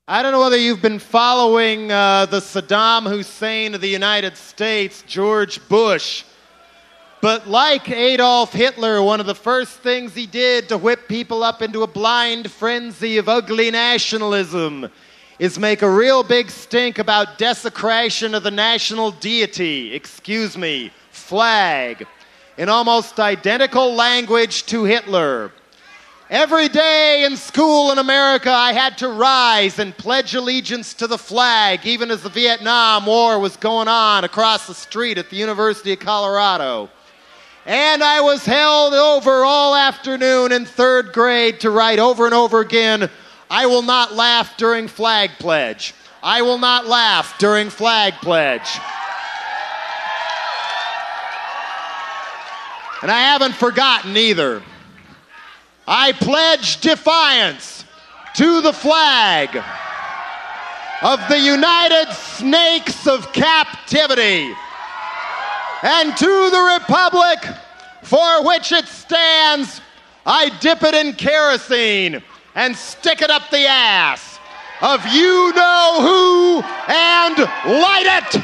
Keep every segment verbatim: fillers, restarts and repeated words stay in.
I don't know whether you've been following uh, the Saddam Hussein of the United States, George Bush, but like Adolf Hitler, one of the first things he did to whip people up into a blind frenzy of ugly nationalism is make a real big stink about desecration of the national deity, excuse me, flag, in almost identical language to Hitler. Every day in school in America, I had to rise and pledge allegiance to the flag, even as the Vietnam War was going on across the street at the University of Colorado. And I was held over all afternoon in third grade to write over and over again, I will not laugh during flag pledge. I will not laugh during flag pledge. And I haven't forgotten either. I pledge defiance to the flag of the United Snakes of Captivity and to the republic for which it stands. I dip it in kerosene and stick it up the ass of you know who and light it.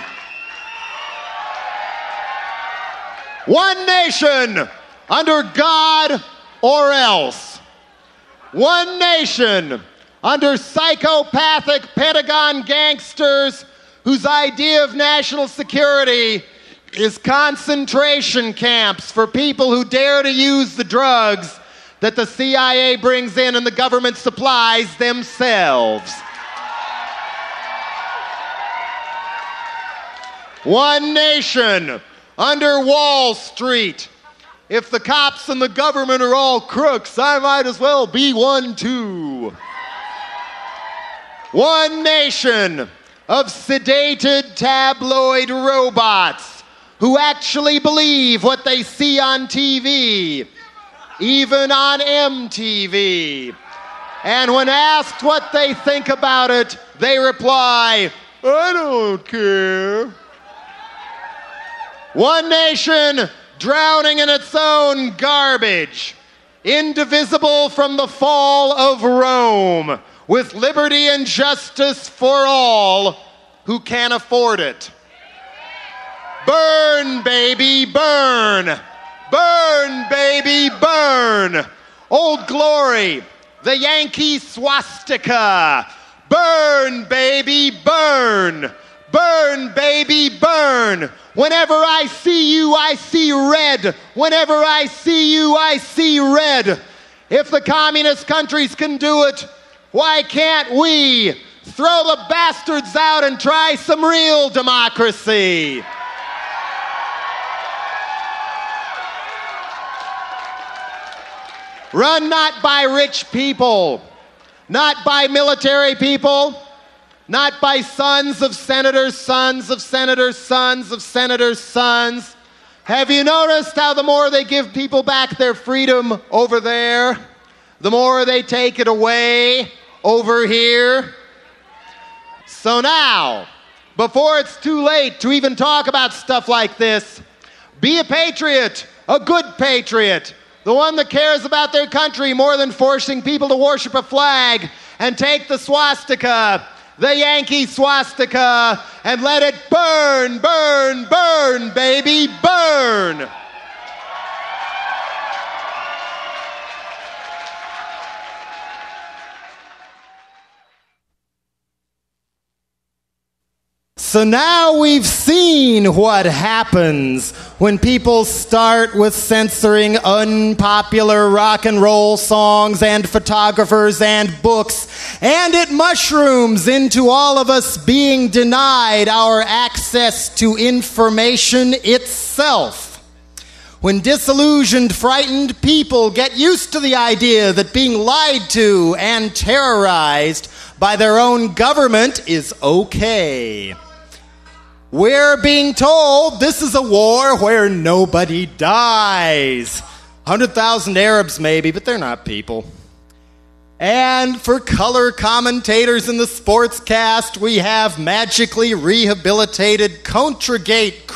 One nation under God or else. One nation under psychopathic Pentagon gangsters whose idea of national security is concentration camps for people who dare to use the drugs that the C I A brings in and the government supplies themselves. One nation under Wall Street. If the cops and the government are all crooks, I might as well be one too. One nation of sedated tabloid robots who actually believe what they see on T V, even on M T V. And when asked what they think about it, they reply, I don't care. One nation drowning in its own garbage, indivisible from the fall of Rome, with liberty and justice for all who can afford it. Burn, baby, burn. Burn, baby, burn. Old Glory, the Yankee swastika. Burn, baby, burn. Burn, baby, burn. Whenever I see you, I see red. Whenever I see you, I see red. If the communist countries can do it, why can't we? Throw the bastards out and try some real democracy. Run not by rich people, not by military people, not by sons of senators, sons of senators, sons of senators' sons. Have you noticed how the more they give people back their freedom over there, the more they take it away over here? So now, before it's too late to even talk about stuff like this, be a patriot, a good patriot, the one that cares about their country more than forcing people to worship a flag, and take the swastika, the Yankee swastika, and let it burn, burn, burn, baby, burn. So now we've seen what happens when people start with censoring unpopular rock and roll songs and photographers and books, and it mushrooms into all of us being denied our access to information itself. When disillusioned, frightened people get used to the idea that being lied to and terrorized by their own government is okay. We're being told this is a war where nobody dies. one hundred thousand Arabs maybe, but they're not people. And for color commentators in the sportscast, we have magically rehabilitated Contragate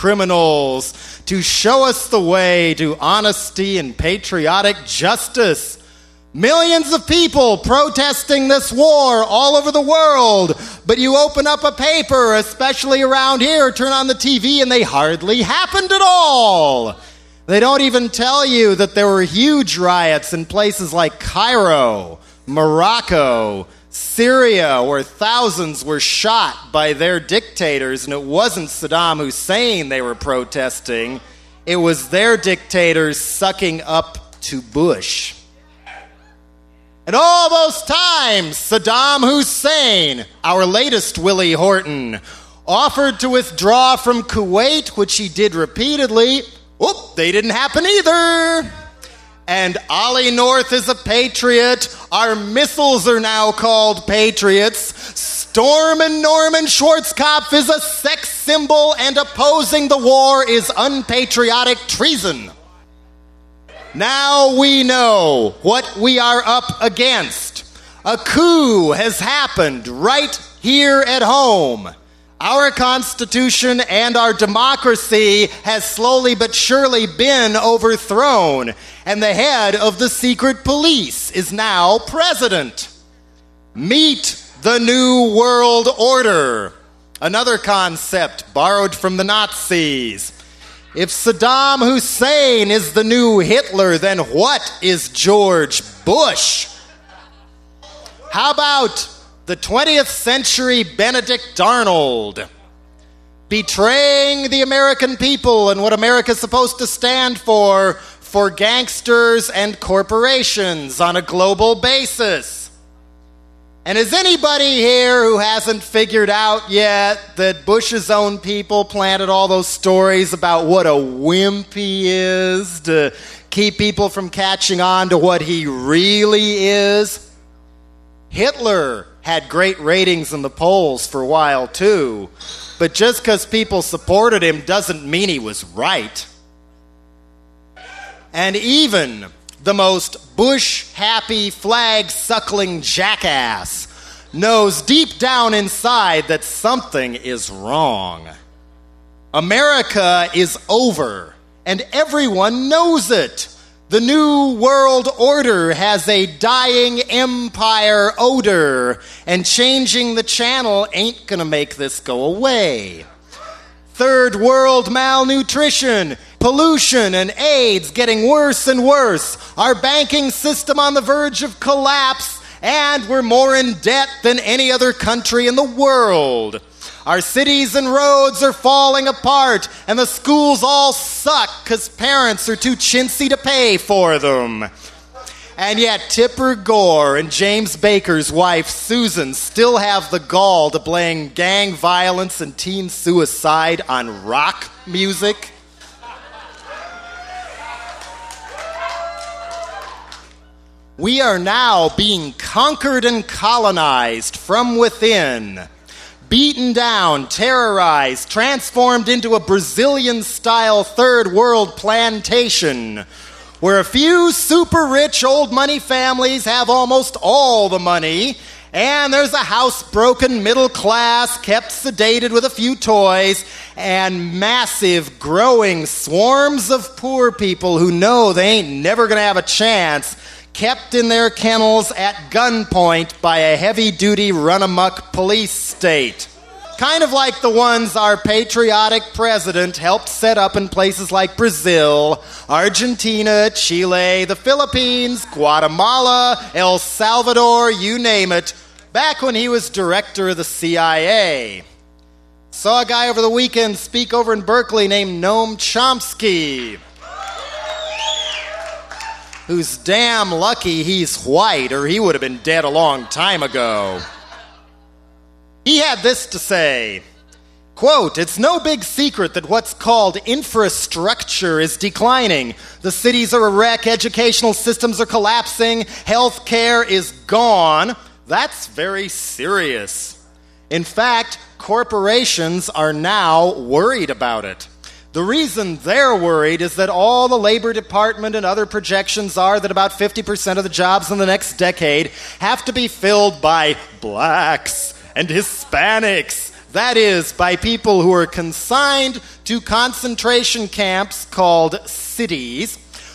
criminals to show us the way to honesty and patriotic justice. Millions of people protesting this war all over the world. But you open up a paper, especially around here, turn on the T V, and they hardly happened at all. They don't even tell you that there were huge riots in places like Cairo, Morocco, Syria, where thousands were shot by their dictators, and it wasn't Saddam Hussein they were protesting. It was their dictators sucking up to Bush. And all those times, Saddam Hussein, our latest Willie Horton, offered to withdraw from Kuwait, which he did repeatedly. Oop, they didn't happen either. And Ollie North is a patriot. Our missiles are now called patriots. Storm and Norman Schwarzkopf is a sex symbol, and opposing the war is unpatriotic treason. Now we know what we are up against. A coup has happened right here at home. Our Constitution and our democracy has slowly but surely been overthrown, and the head of the secret police is now president. Meet the New World Order, another concept borrowed from the Nazis. If Saddam Hussein is the new Hitler, then what is George Bush? How about the twentieth century Benedict Arnold, betraying the American people and what America's supposed to stand for, for gangsters and corporations on a global basis? And is anybody here who hasn't figured out yet that Bush's own people planted all those stories about what a wimp he is to keep people from catching on to what he really is? Hitler had great ratings in the polls for a while too, but just because people supported him doesn't mean he was right. And even the most Bush-happy, flag-suckling jackass knows deep down inside that something is wrong. America is over, and everyone knows it. The New World Order has a dying empire odor, and changing the channel ain't gonna make this go away. Third world malnutrition, pollution, and AIDS getting worse and worse. Our banking system on the verge of collapse, and we're more in debt than any other country in the world. Our cities and roads are falling apart, and the schools all suck because parents are too chintzy to pay for them. And yet Tipper Gore and James Baker's wife Susan still have the gall to blame gang violence and teen suicide on rock music. We are now being conquered and colonized from within, beaten down, terrorized, transformed into a Brazilian-style third world plantation, where a few super-rich old money families have almost all the money, and there's a housebroken middle class kept sedated with a few toys, and massive growing swarms of poor people who know they ain't never gonna have a chance, kept in their kennels at gunpoint by a heavy-duty run-amok police state. Kind of like the ones our patriotic president helped set up in places like Brazil, Argentina, Chile, the Philippines, Guatemala, El Salvador, you name it, back when he was director of the C I A. Saw a guy over the weekend speak over in Berkeley named Noam Chomsky, who's damn lucky he's white, or he would have been dead a long time ago. He had this to say, quote, "It's no big secret that what's called infrastructure is declining. The cities are a wreck, educational systems are collapsing, health care is gone. That's very serious. In fact, corporations are now worried about it. The reason they're worried is that all the Labor Department and other projections are that about fifty percent of the jobs in the next decade have to be filled by blacks and Hispanics. That is, by people who are consigned to concentration camps called cities,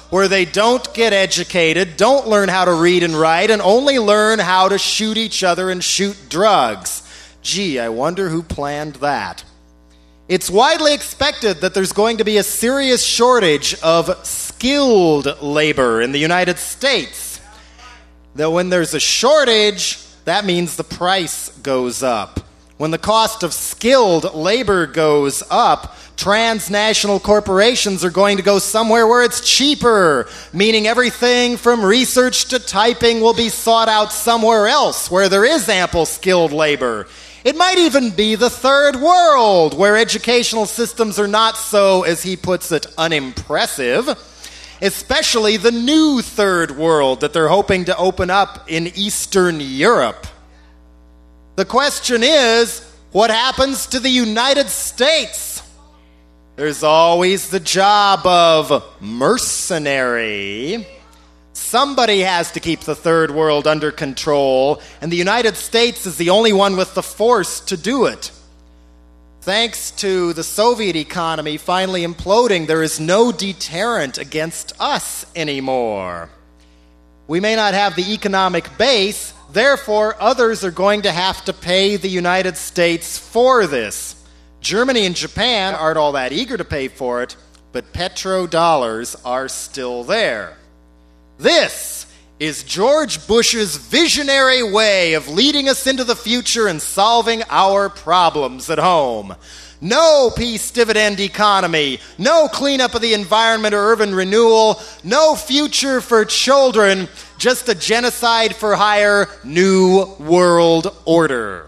where they don't get educated, don't learn how to read and write, and only learn how to shoot each other and shoot drugs. Gee, I wonder who planned that. It's widely expected that there's going to be a serious shortage of skilled labor in the United States. Though when there's a shortage, that means the price goes up. When the cost of skilled labor goes up, transnational corporations are going to go somewhere where it's cheaper, meaning everything from research to typing will be sought out somewhere else where there is ample skilled labor. It might even be the third world, where educational systems are not so, as he puts it, unimpressive, especially the new third world that they're hoping to open up in Eastern Europe. The question is, what happens to the United States? There's always the job of mercenary. Somebody has to keep the third world under control, and the United States is the only one with the force to do it. Thanks to the Soviet economy finally imploding, there is no deterrent against us anymore. We may not have the economic base, therefore others are going to have to pay the United States for this. Germany and Japan aren't all that eager to pay for it, but petrodollars are still there. This is George Bush's visionary way of leading us into the future and solving our problems at home. No peace dividend economy, no cleanup of the environment or urban renewal, no future for children, just a genocide for hire new world order.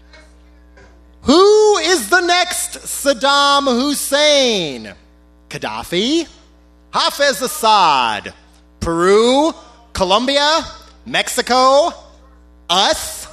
Who is the next Saddam Hussein? Gaddafi? Hafez Assad? Peru? Colombia? Mexico? Us?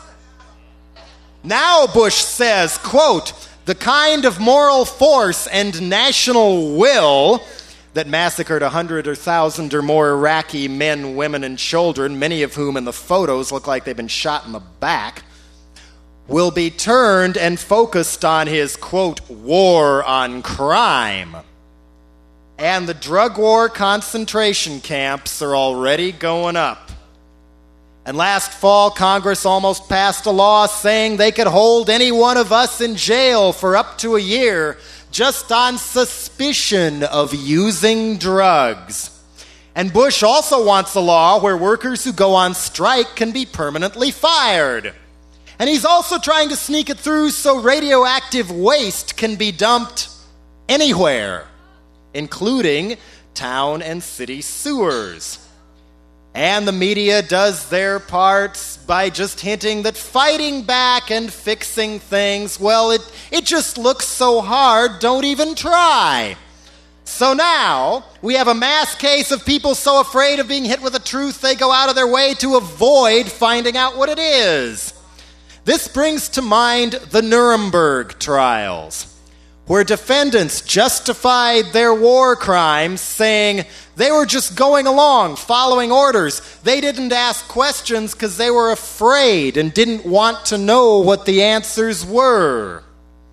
Now Bush says, quote, the kind of moral force and national will that massacred a hundred or thousand or more Iraqi men, women, and children, many of whom in the photos look like they've been shot in the back, will be turned and focused on his, quote, war on crime. And the drug war concentration camps are already going up. And last fall, Congress almost passed a law saying they could hold any one of us in jail for up to a year just on suspicion of using drugs. And Bush also wants a law where workers who go on strike can be permanently fired. And he's also trying to sneak it through so radioactive waste can be dumped anywhere, including town and city sewers. And the media does their parts by just hinting that fighting back and fixing things, well, it, it just looks so hard, don't even try. So now, we have a mass case of people so afraid of being hit with the truth they go out of their way to avoid finding out what it is. This brings to mind the Nuremberg trials, where defendants justified their war crimes saying they were just going along, following orders. They didn't ask questions because they were afraid and didn't want to know what the answers were.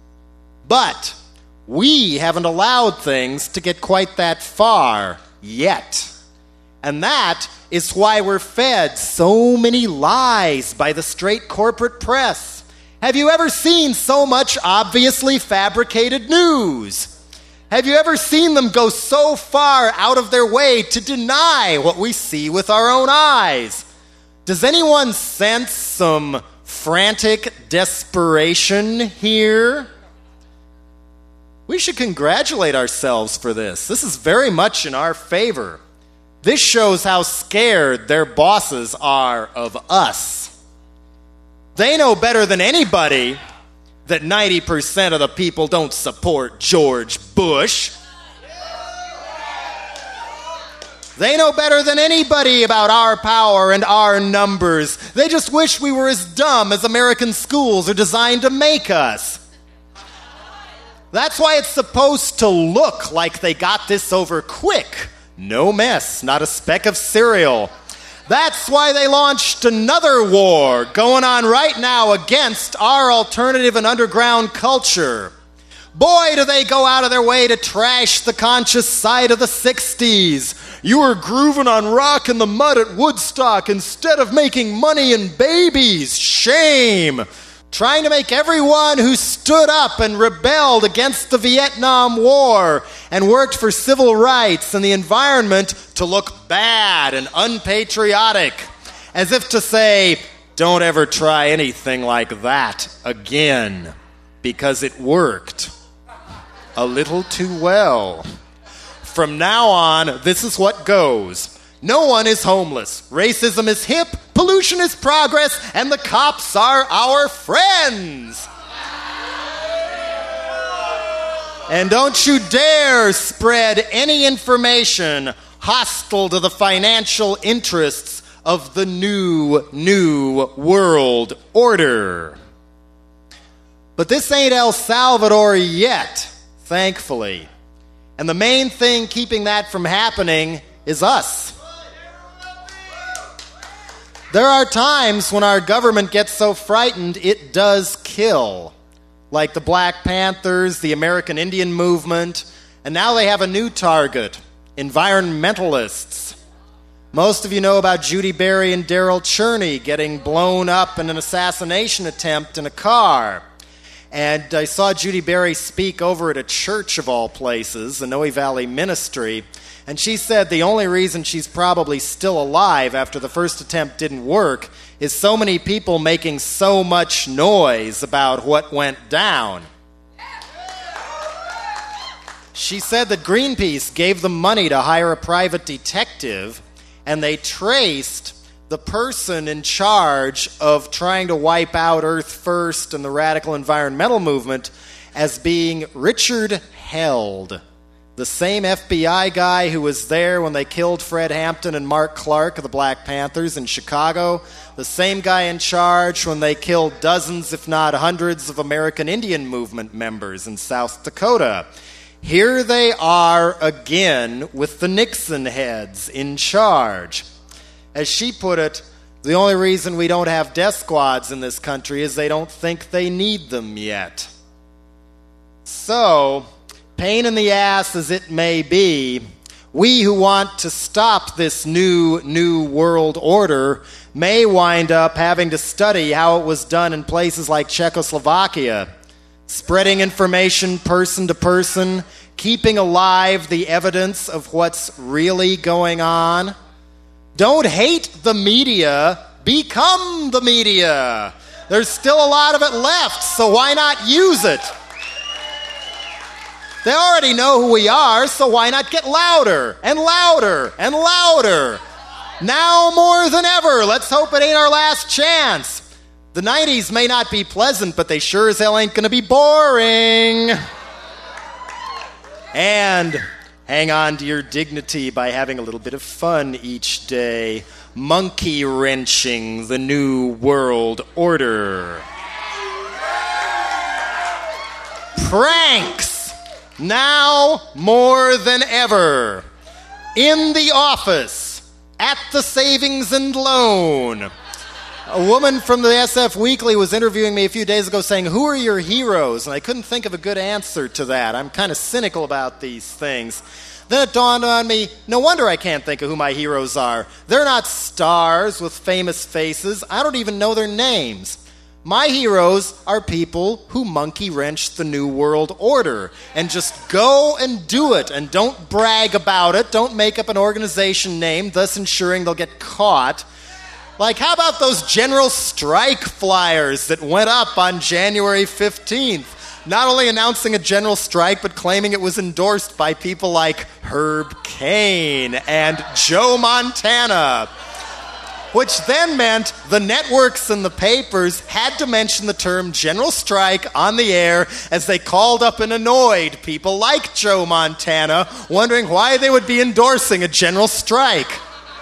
But we haven't allowed things to get quite that far yet. And that is why we're fed so many lies by the straight corporate press. Have you ever seen so much obviously fabricated news? Have you ever seen them go so far out of their way to deny what we see with our own eyes? Does anyone sense some frantic desperation here? We should congratulate ourselves for this. This is very much in our favor. This shows how scared their bosses are of us. They know better than anybody that ninety percent of the people don't support George Bush. They know better than anybody about our power and our numbers. They just wish we were as dumb as American schools are designed to make us. That's why it's supposed to look like they got this over quick. No mess, not a speck of cereal. That's why they launched another war going on right now against our alternative and underground culture. Boy, do they go out of their way to trash the conscious side of the sixties. You were grooving on rock in the mud at Woodstock instead of making money and babies. Shame. Trying to make everyone who stood up and rebelled against the Vietnam War and worked for civil rights and the environment to look bad and unpatriotic. As if to say, don't ever try anything like that again. Because it worked. A little too well. From now on, this is what goes. No one is homeless. Racism is hip, pollution is progress, and the cops are our friends. And don't you dare spread any information hostile to the financial interests of the new, new world order. But this ain't El Salvador yet, thankfully. And the main thing keeping that from happening is us. There are times when our government gets so frightened it does kill. Like the Black Panthers, the American Indian movement, and now they have a new target, environmentalists. Most of you know about Judy Berry and Daryl Cherney getting blown up in an assassination attempt in a car. And I saw Judy Berry speak over at a church of all places, the Noe Valley Ministry, and she said the only reason she's probably still alive after the first attempt didn't work is so many people making so much noise about what went down. She said that Greenpeace gave them money to hire a private detective, and they traced the person in charge of trying to wipe out Earth First and the radical environmental movement as being Richard Held, the same F B I guy who was there when they killed Fred Hampton and Mark Clark of the Black Panthers in Chicago, the same guy in charge when they killed dozens, if not hundreds, of American Indian movement members in South Dakota. Here they are again with the Nixon heads in charge. As she put it, the only reason we don't have death squads in this country is they don't think they need them yet. So, pain in the ass as it may be, we who want to stop this new, new world order may wind up having to study how it was done in places like Czechoslovakia, spreading information person to person, keeping alive the evidence of what's really going on. Don't hate the media, become the media. There's still a lot of it left, so why not use it? They already know who we are, so why not get louder and louder and louder? Now more than ever, let's hope it ain't our last chance. The nineties may not be pleasant, but they sure as hell ain't gonna be boring. And hang on to your dignity by having a little bit of fun each day. Monkey wrenching the new world order. Pranks. Now more than ever. In the office. At the savings and loan. A woman from the S F Weekly was interviewing me a few days ago saying, who are your heroes? And I couldn't think of a good answer to that. I'm kind of cynical about these things. Then it dawned on me, no wonder I can't think of who my heroes are. They're not stars with famous faces. I don't even know their names. My heroes are people who monkey wrench the New World Order and just go and do it and don't brag about it. Don't make up an organization name, thus ensuring they'll get caught. Like, how about those general strike flyers that went up on January fifteenth? Not only announcing a general strike, but claiming it was endorsed by people like Herb Cain and Joe Montana. Which then meant the networks and the papers had to mention the term general strike on the air as they called up and annoyed people like Joe Montana, wondering why they would be endorsing a general strike.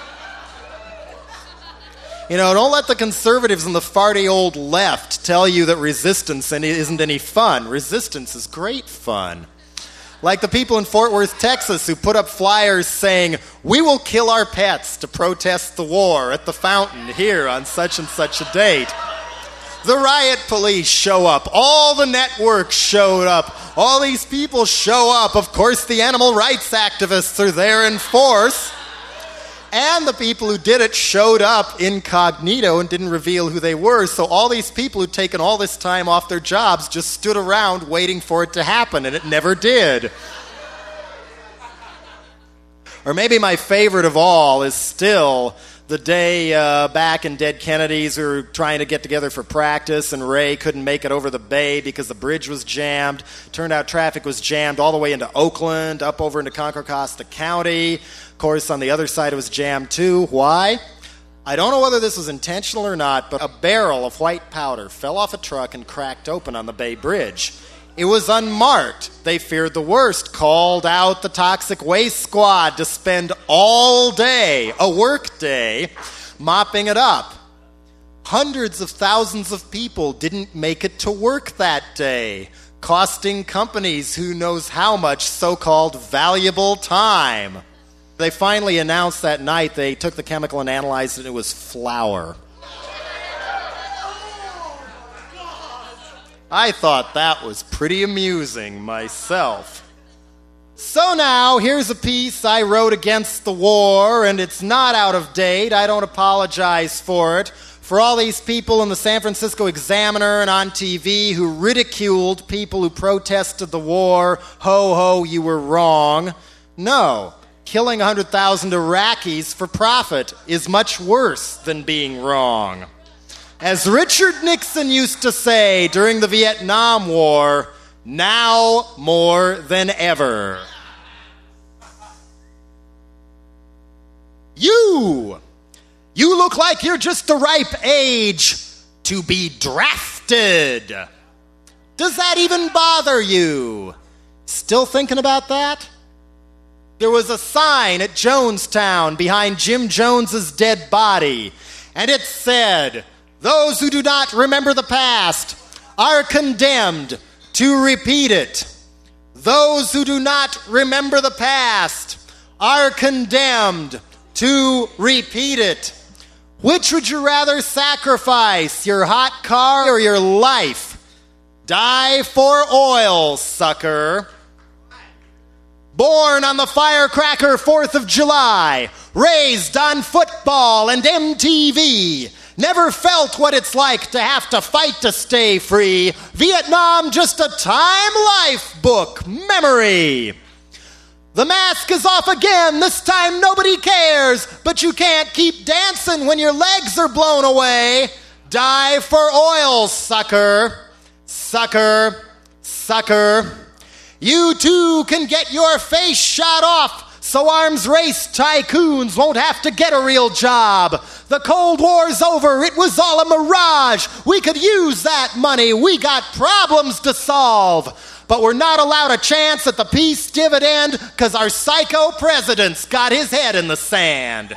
You know, don't let the conservatives and the farty old left tell you that resistance isn't any fun. Resistance is great fun. Like the people in Fort Worth, Texas, who put up flyers saying, we will kill our pets to protest the war at the fountain here on such and such a date. The riot police show up. All the networks showed up. All these people show up. Of course, the animal rights activists are there in force. And the people who did it showed up incognito and didn't reveal who they were. So all these people who'd taken all this time off their jobs just stood around waiting for it to happen, and it never did. Or maybe my favorite of all is still the day uh, back in Dead Kennedys, we were trying to get together for practice, and Ray couldn't make it over the bay because the bridge was jammed. Turned out traffic was jammed all the way into Oakland, up over into Contra Costa County. Of course, on the other side it was jammed too. Why? I don't know whether this was intentional or not, but a barrel of white powder fell off a truck and cracked open on the Bay Bridge. It was unmarked. They feared the worst, called out the toxic waste squad to spend all day, a work day, mopping it up. Hundreds of thousands of people didn't make it to work that day, costing companies who knows how much so-called valuable time. They finally announced that night they took the chemical and analyzed it, and it was flour. I thought that was pretty amusing myself. So now, here's a piece I wrote against the war, and it's not out of date. I don't apologize for it. For all these people in the San Francisco Examiner and on T V who ridiculed people who protested the war, ho ho, you were wrong. No, killing one hundred thousand Iraqis for profit is much worse than being wrong. As Richard Nixon used to say during the Vietnam War, now more than ever. You, you look like you're just the ripe age to be drafted. Does that even bother you? Still thinking about that? There was a sign at Jonestown behind Jim Jones's dead body, and it said, "Those who do not remember the past are condemned to repeat it. Those who do not remember the past are condemned to repeat it." Which would you rather sacrifice, your hot car or your life? Die for oil, sucker. Born on the firecracker fourth of July, raised on football and M T V, never felt what it's like to have to fight to stay free. Vietnam, just a Time Life book memory. The mask is off again. This time nobody cares, but you can't keep dancing when your legs are blown away. Die for oil, sucker. Sucker. Sucker. You too can get your face shot off so arms race tycoons won't have to get a real job. The Cold War's over. It was all a mirage. We could use that money. We got problems to solve. But we're not allowed a chance at the peace dividend because our psycho president's got his head in the sand.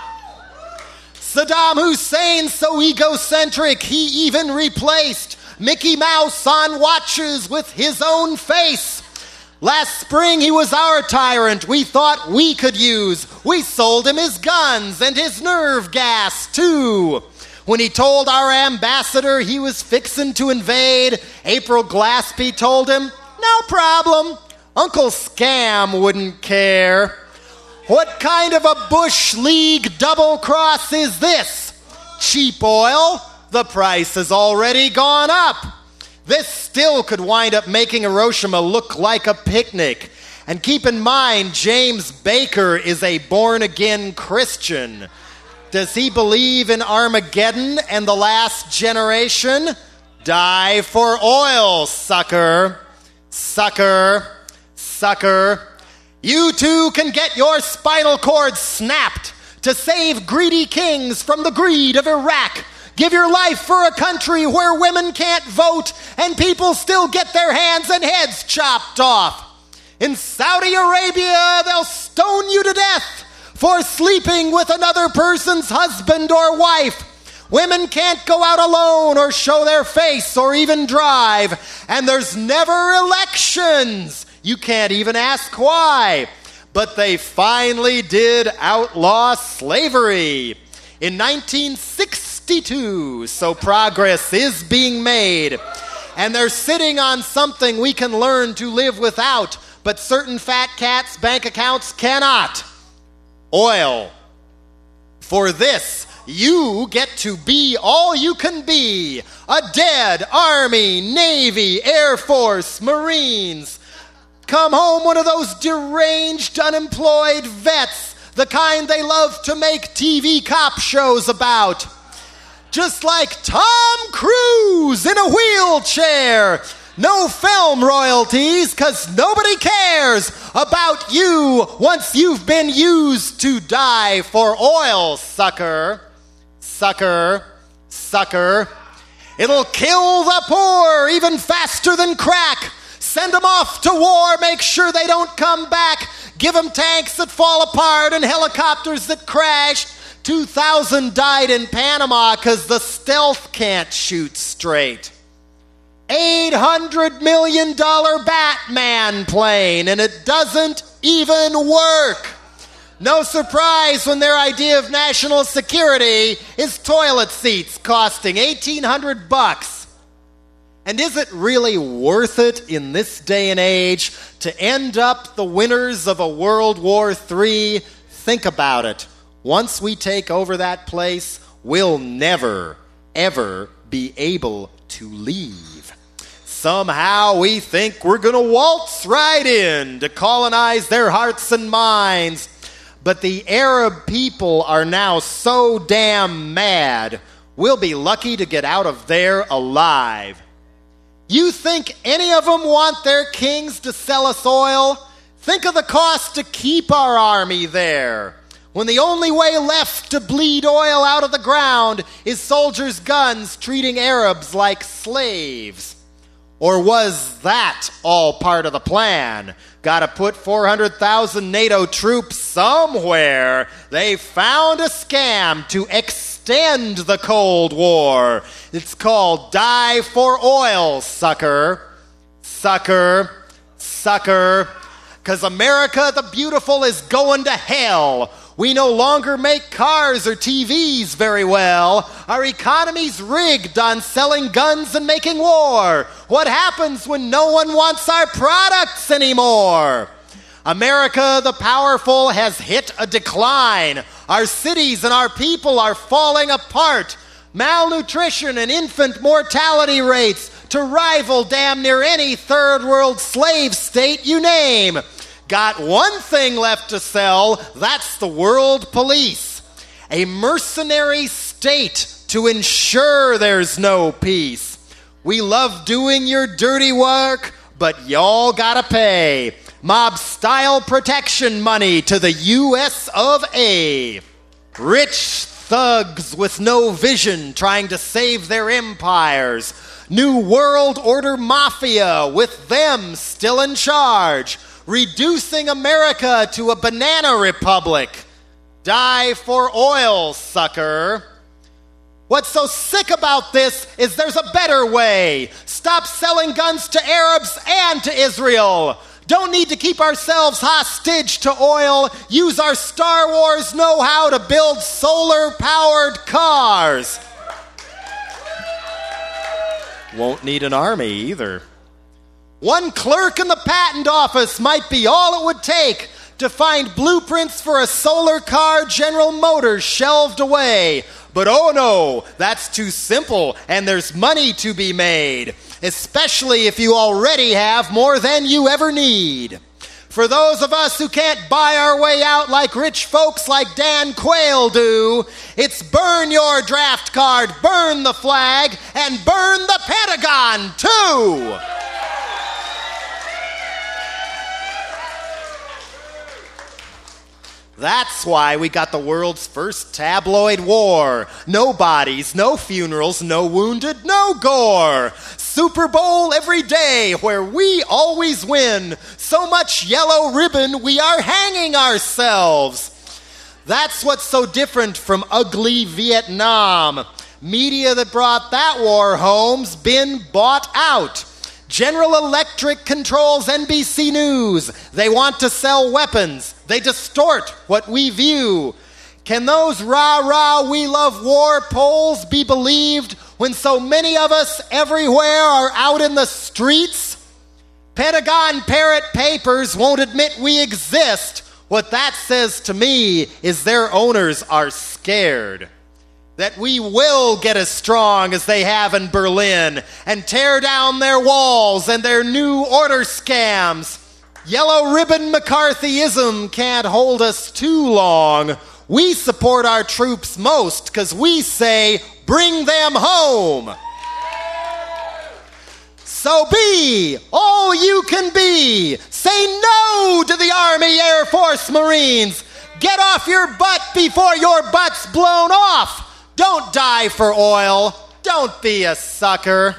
Saddam Hussein's so egocentric, he even replaced Mickey Mouse on watches with his own face. Last spring, he was our tyrant we thought we could use. We sold him his guns and his nerve gas, too. When he told our ambassador he was fixin' to invade, April Glaspie told him, "No problem. Uncle Scam wouldn't care." What kind of a Bush League double cross is this? Cheap oil? The price has already gone up. This still could wind up making Hiroshima look like a picnic. And keep in mind, James Baker is a born-again Christian. Does he believe in Armageddon and the last generation? Die for oil, sucker. Sucker. Sucker. You too can get your spinal cord snapped to save greedy kings from the greed of Iraq. Give your life for a country where women can't vote and people still get their hands and heads chopped off. In Saudi Arabia, they'll stone you to death for sleeping with another person's husband or wife. Women can't go out alone or show their face or even drive. And there's never elections. You can't even ask why. But they finally did outlaw slavery. In nineteen sixty, sixty-two. So progress is being made. And they're sitting on something we can learn to live without, but certain fat cats' bank accounts cannot. Oil. For this, you get to be all you can be. A dead Army, Navy, Air Force, Marines. Come home one of those deranged, unemployed vets, the kind they love to make T V cop shows about. Just like Tom Cruise in a wheelchair. No film royalties, cause nobody cares about you once you've been used to die for oil, sucker. Sucker. Sucker. It'll kill the poor even faster than crack. Send them off to war, make sure they don't come back. Give them tanks that fall apart and helicopters that crash. two thousand died in Panama because the stealth can't shoot straight. eight hundred million dollars Batman plane, and it doesn't even work. No surprise when their idea of national security is toilet seats costing eighteen hundred bucks. And is it really worth it in this day and age to end up the winners of a World War Three? Think about it. Once we take over that place, we'll never, ever be able to leave. Somehow we think we're going to waltz right in to colonize their hearts and minds. But the Arab people are now so damn mad, we'll be lucky to get out of there alive. You think any of them want their kings to sell us oil? Think of the cost to keep our army there, when the only way left to bleed oil out of the ground is soldiers' guns treating Arabs like slaves. Or was that all part of the plan? Gotta put four hundred thousand NATO troops somewhere. They found a scam to extend the Cold War. It's called Die for Oil, sucker. Sucker. Sucker. 'Cause America the Beautiful is going to hell. We no longer make cars or T Vs very well. Our economy's rigged on selling guns and making war. What happens when no one wants our products anymore? America the Powerful has hit a decline. Our cities and our people are falling apart. Malnutrition and infant mortality rates to rival damn near any third world slave state you name. Got one thing left to sell, that's the world police. A mercenary state to ensure there's no peace. We love doing your dirty work, but y'all gotta pay. Mob-style protection money to the U S of A. Rich thugs with no vision trying to save their empires. New world order mafia with them still in charge. Reducing America to a banana republic. Die for oil, sucker. What's so sick about this is there's a better way. Stop selling guns to Arabs and to Israel. Don't need to keep ourselves hostage to oil. Use our Star Wars know-how to build solar-powered cars. Won't need an army either. One clerk in the patent office might be all it would take to find blueprints for a solar car General Motors shelved away. But oh no, that's too simple, and there's money to be made, especially if you already have more than you ever need. For those of us who can't buy our way out like rich folks like Dan Quayle do, it's burn your draft card, burn the flag, and burn the Pentagon too! That's why we got the world's first tabloid war. No bodies, no funerals, no wounded, no gore. Super Bowl every day where we always win. So much yellow ribbon we are hanging ourselves. That's what's so different from ugly Vietnam. Media that brought that war home's been bought out. General Electric controls N B C News. They want to sell weapons. They distort what we view. Can those rah-rah we love war polls be believed when so many of us everywhere are out in the streets? Pentagon parrot papers won't admit we exist. What that says to me is their owners are scared that we will get as strong as they have in Berlin and tear down their walls and their new order scams. Yellow ribbon McCarthyism can't hold us too long. We support our troops most because we say, bring them home. So be all you can be. Say no to the Army, Air Force, Marines. Get off your butt before your butt's blown off. Don't die for oil. Don't be a sucker.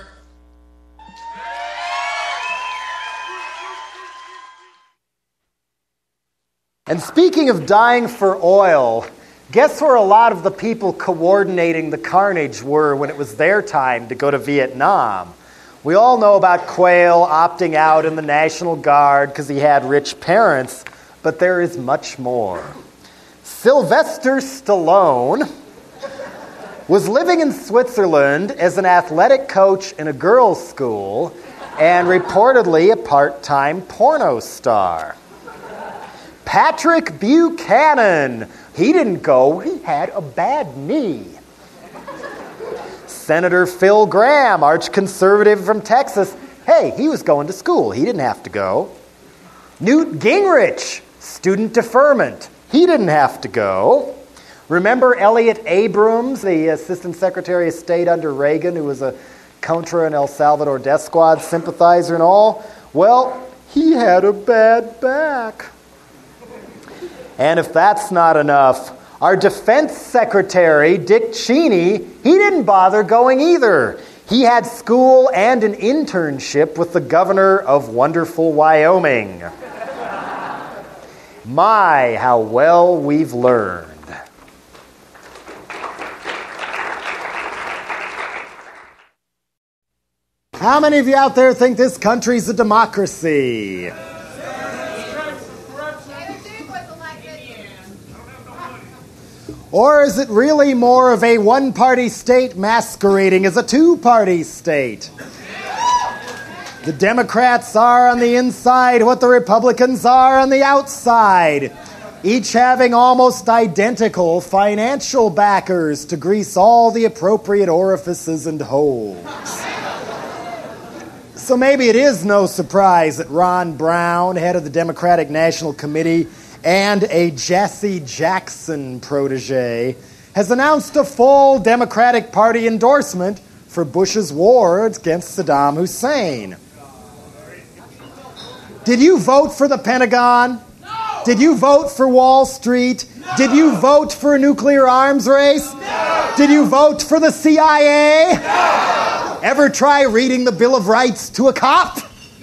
And speaking of dying for oil, guess where a lot of the people coordinating the carnage were when it was their time to go to Vietnam? We all know about Quayle opting out in the National Guard because he had rich parents, but there is much more. Sylvester Stallone was living in Switzerland as an athletic coach in a girls' school and reportedly a part-time porno star. Patrick Buchanan, he didn't go, he had a bad knee. Senator Phil Gramm, arch-conservative from Texas, hey, he was going to school, he didn't have to go. Newt Gingrich, student deferment, he didn't have to go. Remember Elliot Abrams, the Assistant Secretary of State under Reagan, who was a Contra and El Salvador Death Squad sympathizer and all? Well, he had a bad back. And if that's not enough, our Defense Secretary, Dick Cheney, he didn't bother going either. He had school and an internship with the governor of wonderful Wyoming. My, how well we've learned. How many of you out there think this country's a democracy? Or is it really more of a one-party state masquerading as a two-party state? The Democrats are on the inside what the Republicans are on the outside, each having almost identical financial backers to grease all the appropriate orifices and holes. So maybe it is no surprise that Ron Brown, head of the Democratic National Committee, and a Jesse Jackson protege, has announced a full Democratic Party endorsement for Bush's war against Saddam Hussein. Did you vote for the Pentagon? No! Did you vote for Wall Street? No! Did you vote for a nuclear arms race? No! Did you vote for the C I A? No! Ever try reading the Bill of Rights to a cop?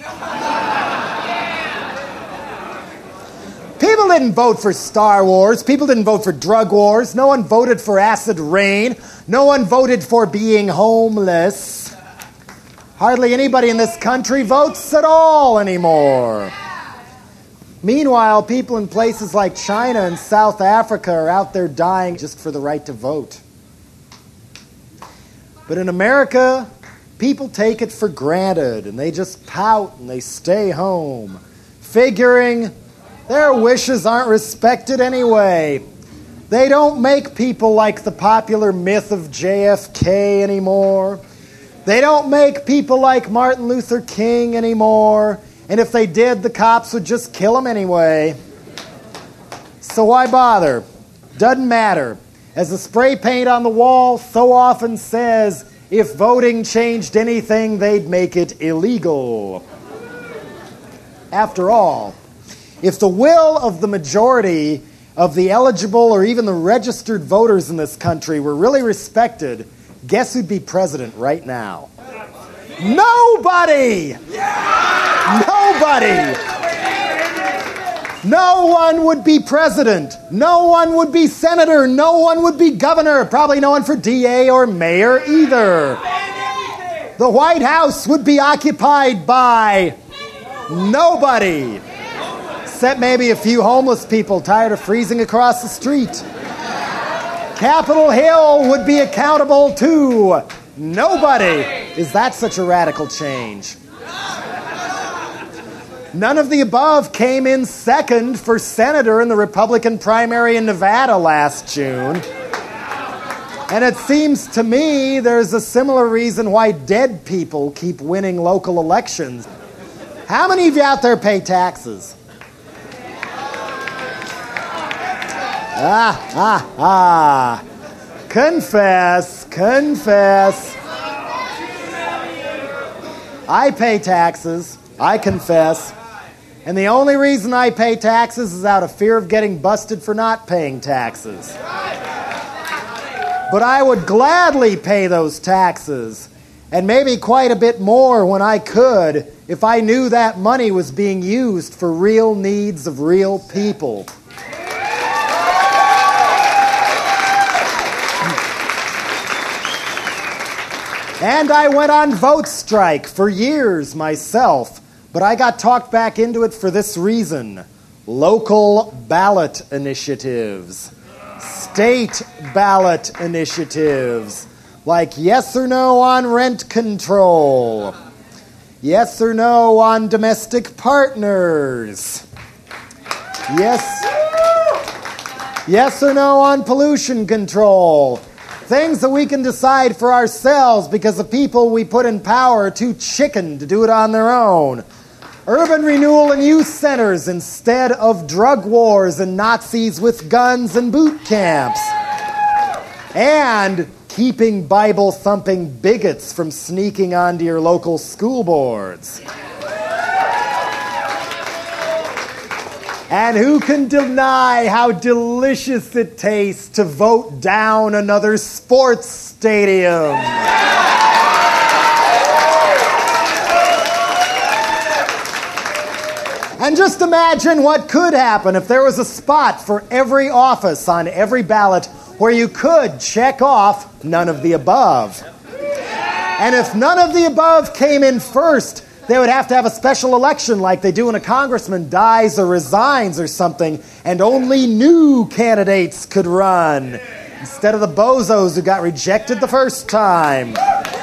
People didn't vote for Star Wars. People didn't vote for drug wars. No one voted for acid rain. No one voted for being homeless. Hardly anybody in this country votes at all anymore. Meanwhile, people in places like China and South Africa are out there dying just for the right to vote. But in America, people take it for granted, and they just pout and they stay home, figuring their wishes aren't respected anyway. They don't make people like the popular myth of J F K anymore. They don't make people like Martin Luther King anymore. And if they did, the cops would just kill them anyway. So why bother? Doesn't matter. As the spray paint on the wall so often says, if voting changed anything, they'd make it illegal. After all, if the will of the majority of the eligible or even the registered voters in this country were really respected, guess who'd be president right now? Nobody! Nobody! No one would be president. No one would be senator. No one would be governor. Probably no one for D A or mayor either. The White House would be occupied by nobody. Except maybe a few homeless people tired of freezing across the street. Capitol Hill would be accountable to nobody. Is that such a radical change? None of the above came in second for senator in the Republican primary in Nevada last June. And it seems to me there's a similar reason why dead people keep winning local elections. How many of you out there pay taxes? Ah, ah, ah. Confess, confess. I pay taxes. I confess. And the only reason I pay taxes is out of fear of getting busted for not paying taxes. But I would gladly pay those taxes, and maybe quite a bit more when I could, if I knew that money was being used for real needs of real people. And I went on vote strike for years myself, but I got talked back into it for this reason. Local ballot initiatives. State ballot initiatives. Like yes or no on rent control. Yes or no on domestic partners. Yes. Yes or no on pollution control. Things that we can decide for ourselves because the people we put in power are too chicken to do it on their own. Urban renewal and youth centers instead of drug wars and Nazis with guns and boot camps. And keeping Bible-thumping bigots from sneaking onto your local school boards. And who can deny how delicious it tastes to vote down another sports stadium? And just imagine what could happen if there was a spot for every office on every ballot where you could check off none of the above. And if none of the above came in first, they would have to have a special election like they do when a congressman dies or resigns or something, and only new candidates could run, instead of the bozos who got rejected the first time.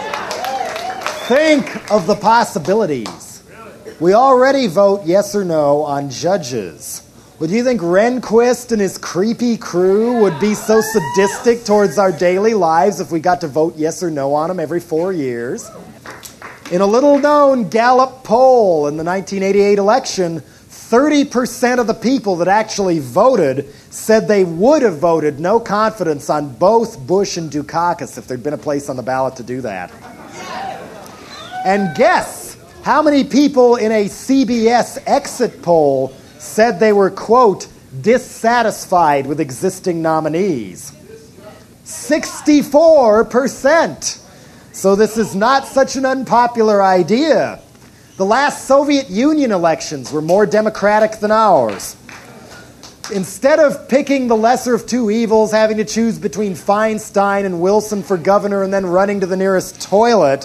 Think of the possibilities. We already vote yes or no on judges. Would you think Rehnquist and his creepy crew would be so sadistic towards our daily lives if we got to vote yes or no on them every four years? In a little-known Gallup poll in the nineteen eighty-eight election, thirty percent of the people that actually voted said they would have voted no confidence on both Bush and Dukakis if there'd been a place on the ballot to do that. And guess how many people in a C B S exit poll said they were, quote, dissatisfied with existing nominees? sixty-four percent. So this is not such an unpopular idea. The last Soviet Union elections were more democratic than ours. Instead of picking the lesser of two evils, having to choose between Feinstein and Wilson for governor and then running to the nearest toilet,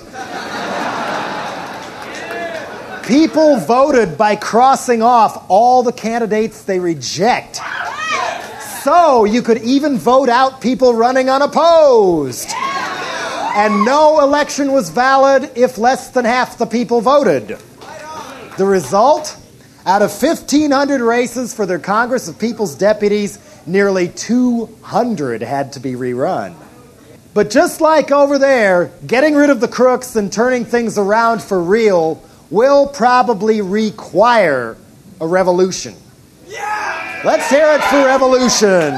people voted by crossing off all the candidates they reject. So you could even vote out people running unopposed. And no election was valid if less than half the people voted. The result? Out of fifteen hundred races for their Congress of People's Deputies, nearly two hundred had to be rerun. But just like over there, getting rid of the crooks and turning things around for real will probably require a revolution. Yeah! Let's hear it for revolution.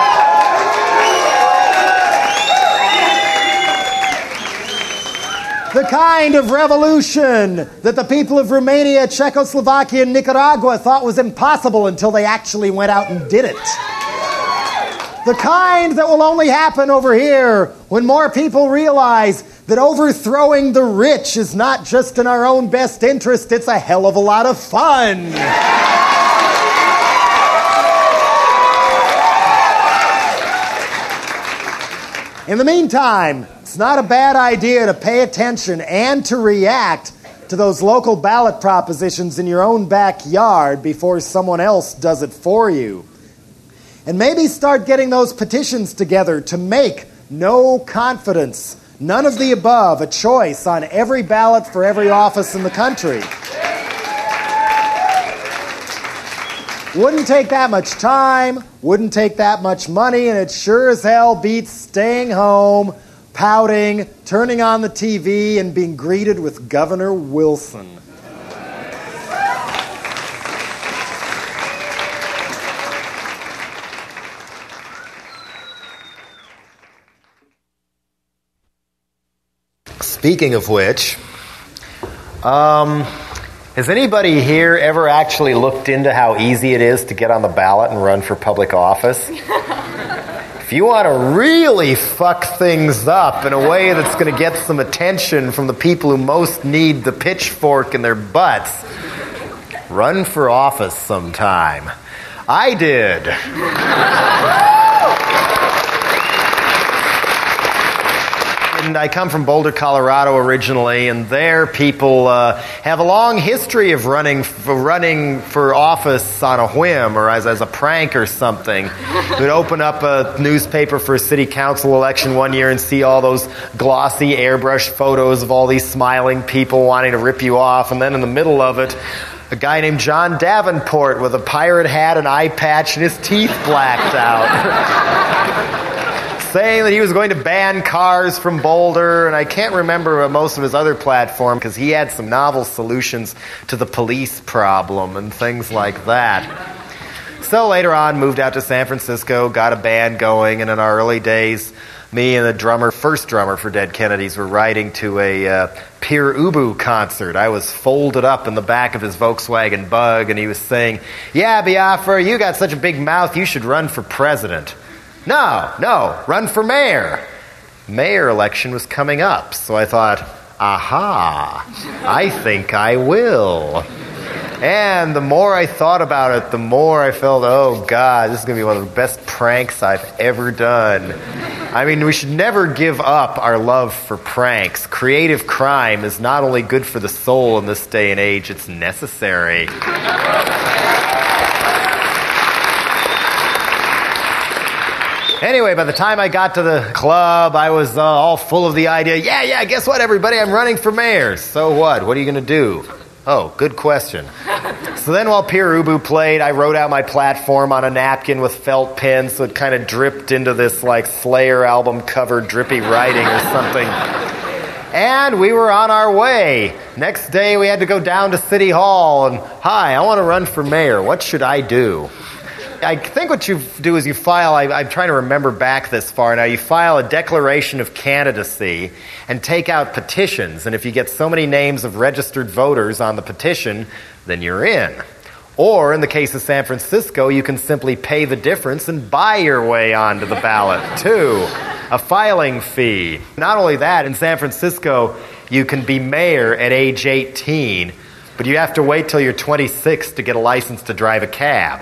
The kind of revolution that the people of Romania, Czechoslovakia, and Nicaragua thought was impossible until they actually went out and did it. The kind that will only happen over here when more people realize that overthrowing the rich is not just in our own best interest, it's a hell of a lot of fun. In the meantime, it's not a bad idea to pay attention and to react to those local ballot propositions in your own backyard before someone else does it for you. And maybe start getting those petitions together to make no confidence, none of the above, a choice on every ballot for every office in the country. Wouldn't take that much time, wouldn't take that much money, and it sure as hell beats staying home, pouting, turning on the T V, and being greeted with Governor Wilson. Speaking of which, um, has anybody here ever actually looked into how easy it is to get on the ballot and run for public office? If you want to really fuck things up in a way that's going to get some attention from the people who most need the pitchfork in their butts, run for office sometime. I did. And I come from Boulder, Colorado originally, and there people uh, have a long history of running for, running for office on a whim or as, as a prank or something. We'd open up a newspaper for a city council election one year and see all those glossy airbrush photos of all these smiling people wanting to rip you off, and then in the middle of it, a guy named John Davenport with a pirate hat and eye patch and his teeth blacked out. Saying that he was going to ban cars from Boulder, and I can't remember most of his other platform because he had some novel solutions to the police problem and things like that. So later on, moved out to San Francisco, got a band going, and in our early days, me and the drummer, first drummer for Dead Kennedys, were riding to a uh, Pierre Ubu concert. I was folded up in the back of his Volkswagen Bug, and he was saying, "Yeah, Biafra, you got such a big mouth, you should run for president." No, no, run for mayor. Mayor election was coming up, so I thought, aha, I think I will. And the more I thought about it, the more I felt, oh God, this is going to be one of the best pranks I've ever done. I mean, we should never give up our love for pranks. Creative crime is not only good for the soul in this day and age, it's necessary. Anyway, by the time I got to the club, I was uh, all full of the idea, yeah, yeah, guess what, everybody? I'm running for mayor. So what? What are you going to do? Oh, good question. So then while Pierre Ubu played, I wrote out my platform on a napkin with felt pens, so it kind of dripped into this like Slayer album cover drippy writing or something. And we were on our way. Next day, we had to go down to City Hall and, hi, I want to run for mayor. What should I do? I think what you do is you file, I, I'm trying to remember back this far now, you file a declaration of candidacy and take out petitions. And if you get so many names of registered voters on the petition, then you're in. Or in the case of San Francisco, you can simply pay the difference and buy your way onto the ballot, too. A filing fee. Not only that, in San Francisco, you can be mayor at age eighteen, but you have to wait till you're twenty-six to get a license to drive a cab.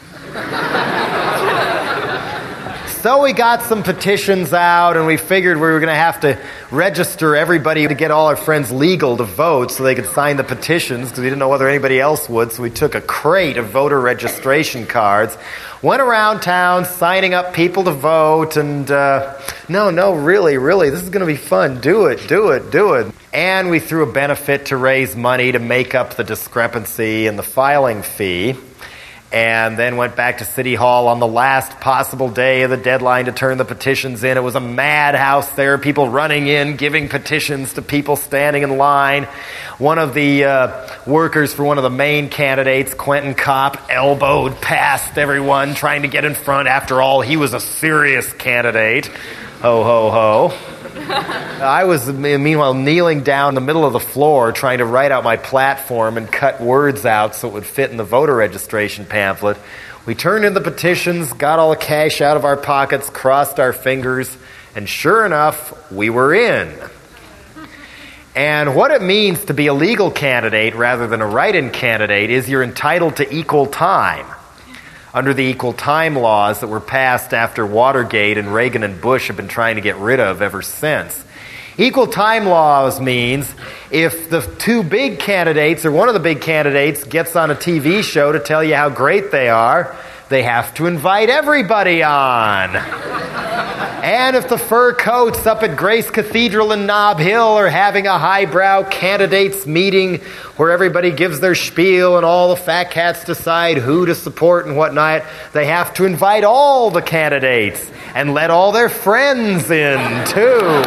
So we got some petitions out, and we figured we were going to have to register everybody to get all our friends legal to vote so they could sign the petitions because we didn't know whether anybody else would. So we took a crate of voter registration cards, went around town signing up people to vote, and uh, no, no, really, really, this is going to be fun. Do it, do it, do it. And we threw a benefit to raise money to make up the discrepancy in the filing fee. And then went back to City Hall on the last possible day of the deadline to turn the petitions in. It was a madhouse there, people running in, giving petitions to people standing in line. One of the uh, workers for one of the main candidates, Quentin Kopp, elbowed past everyone trying to get in front. After all, he was a serious candidate. Ho, ho, ho. I was, meanwhile, kneeling down in the middle of the floor trying to write out my platform and cut words out so it would fit in the voter registration pamphlet. We turned in the petitions, got all the cash out of our pockets, crossed our fingers, and sure enough, we were in. And what it means to be a legal candidate rather than a write-in candidate is you're entitled to equal time. Under the equal time laws that were passed after Watergate and Reagan and Bush have been trying to get rid of ever since. Equal time laws means if the two big candidates or one of the big candidates gets on a T V show to tell you how great they are, they have to invite everybody on. And if the fur coats up at Grace Cathedral in Nob Hill are having a highbrow candidates meeting where everybody gives their spiel and all the fat cats decide who to support and whatnot, they have to invite all the candidates and let all their friends in, too.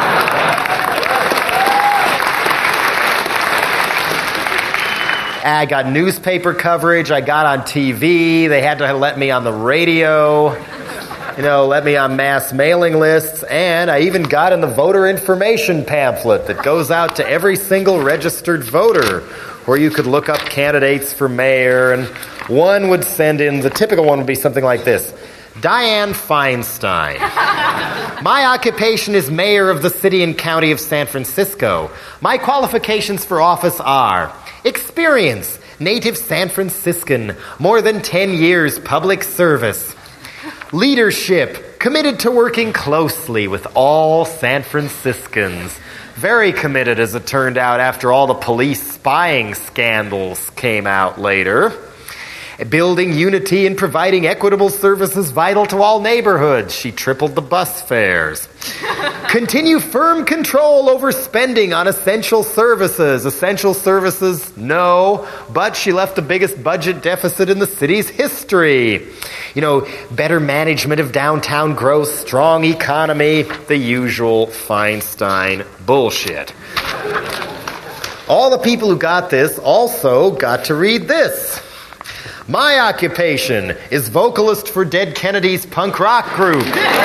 I got newspaper coverage, I got on T V, they had to let me on the radio, you know, let me on mass mailing lists, and I even got in the voter information pamphlet that goes out to every single registered voter, where you could look up candidates for mayor, and one would send in, the typical one would be something like this. Dianne Feinstein. My occupation is mayor of the city and county of San Francisco. My qualifications for office are experience, native San Franciscan, more than ten years public service. Leadership, committed to working closely with all San Franciscans. Very committed, as it turned out, after all the police spying scandals came out later. Building unity and providing equitable services vital to all neighborhoods. She tripled the bus fares. Continue firm control over spending on essential services. Essential services, no, but she left the biggest budget deficit in the city's history. You know, better management of downtown growth, strong economy, the usual Feinstein bullshit. All the people who got this also got to read this. My occupation is vocalist for Dead Kennedy's punk rock group.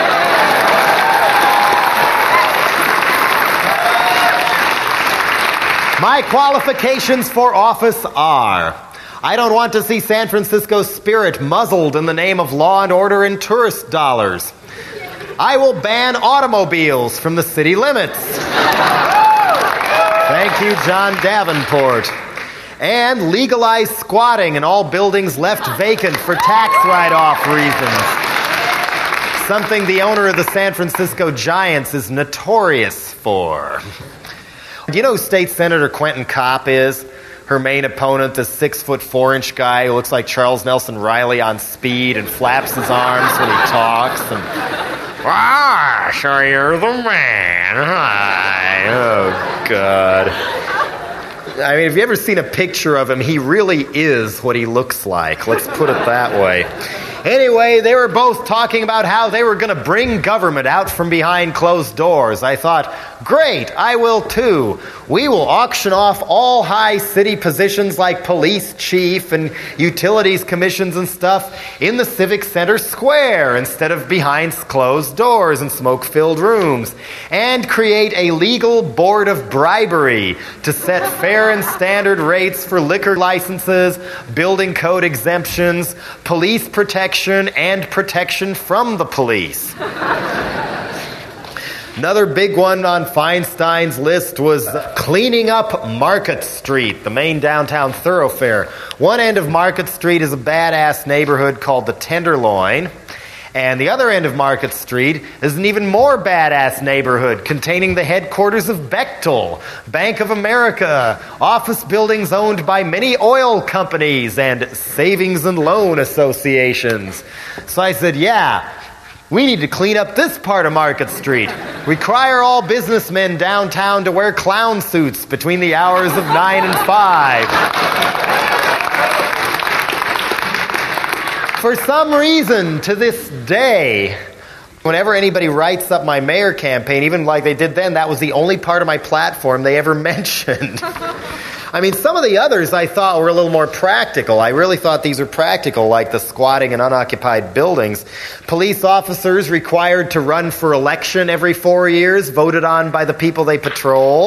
My qualifications for office are: I don't want to see San Francisco's spirit muzzled in the name of law and order and tourist dollars. I will ban automobiles from the city limits. Thank you, John Davenport. And legalize squatting in all buildings left vacant for tax write-off reasons. Something the owner of the San Francisco Giants is notorious for. Do you know who State Senator Quentin Kopp is? Her main opponent, the six foot four inch guy who looks like Charles Nelson Riley on speed and flaps his arms when he talks. And, ah, so you're the man. Hi. Oh, God. I mean, have you ever seen a picture of him? He really is what he looks like. Let's put it that way. Anyway, they were both talking about how they were going to bring government out from behind closed doors. I thought, great, I will too. We will auction off all high city positions like police chief and utilities commissions and stuff in the Civic Center Square instead of behind closed doors and smoke-filled rooms, and create a legal board of bribery to set fair and standard rates for liquor licenses, building code exemptions, police protection, and protection from the police. Another big one on Feinstein's list was cleaning up Market Street, the main downtown thoroughfare. One end of Market Street is a badass neighborhood called the Tenderloin, and the other end of Market Street is an even more badass neighborhood containing the headquarters of Bechtel, Bank of America, office buildings owned by many oil companies, and savings and loan associations. So I said, yeah, we need to clean up this part of Market Street. Require all businessmen downtown to wear clown suits between the hours of nine and five. For some reason, to this day, whenever anybody writes up my mayor campaign, even like they did then, that was the only part of my platform they ever mentioned. I mean, some of the others I thought were a little more practical. I really thought these were practical, like the squatting in unoccupied buildings. Police officers required to run for election every four years, voted on by the people they patrol.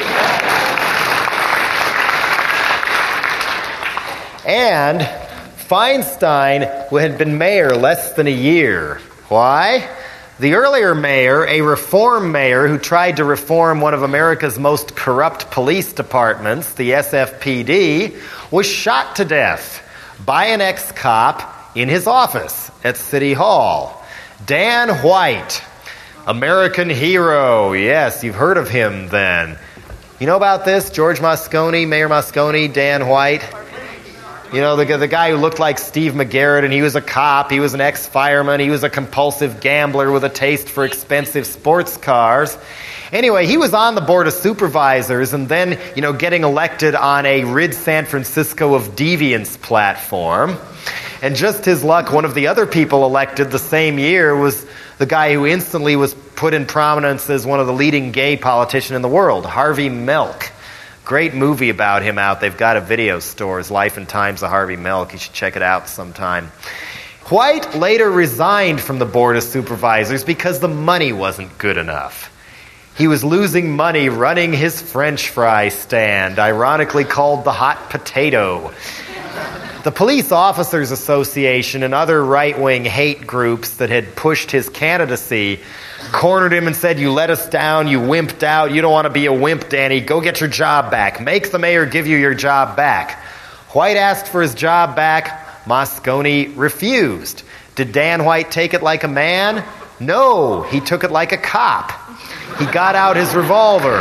And Feinstein had been mayor less than a year. Why? The earlier mayor, a reform mayor who tried to reform one of America's most corrupt police departments, the S F P D, was shot to death by an ex-cop in his office at City Hall. Dan White, American hero. Yes, you've heard of him then. You know about this? George Moscone, Mayor Moscone, Dan White. You know, the, the guy who looked like Steve McGarrett, and he was a cop, he was an ex-fireman, he was a compulsive gambler with a taste for expensive sports cars. Anyway, he was on the Board of Supervisors and then, you know, getting elected on a Rid San Francisco of Deviance platform. And just his luck, one of the other people elected the same year was the guy who instantly was put in prominence as one of the leading gay politicians in the world, Harvey Milk. Great movie about him out. They've got a video store, his Life and Times of Harvey Milk. You should check it out sometime. White later resigned from the Board of Supervisors because the money wasn't good enough. He was losing money running his French fry stand, ironically called the Hot Potato. The Police Officers Association and other right-wing hate groups that had pushed his candidacy cornered him and said, "You let us down, you wimped out, you don't want to be a wimp, Danny, go get your job back. Make the mayor give you your job back." White asked for his job back. Moscone refused. Did Dan White take it like a man? No, he took it like a cop. He got out his revolver.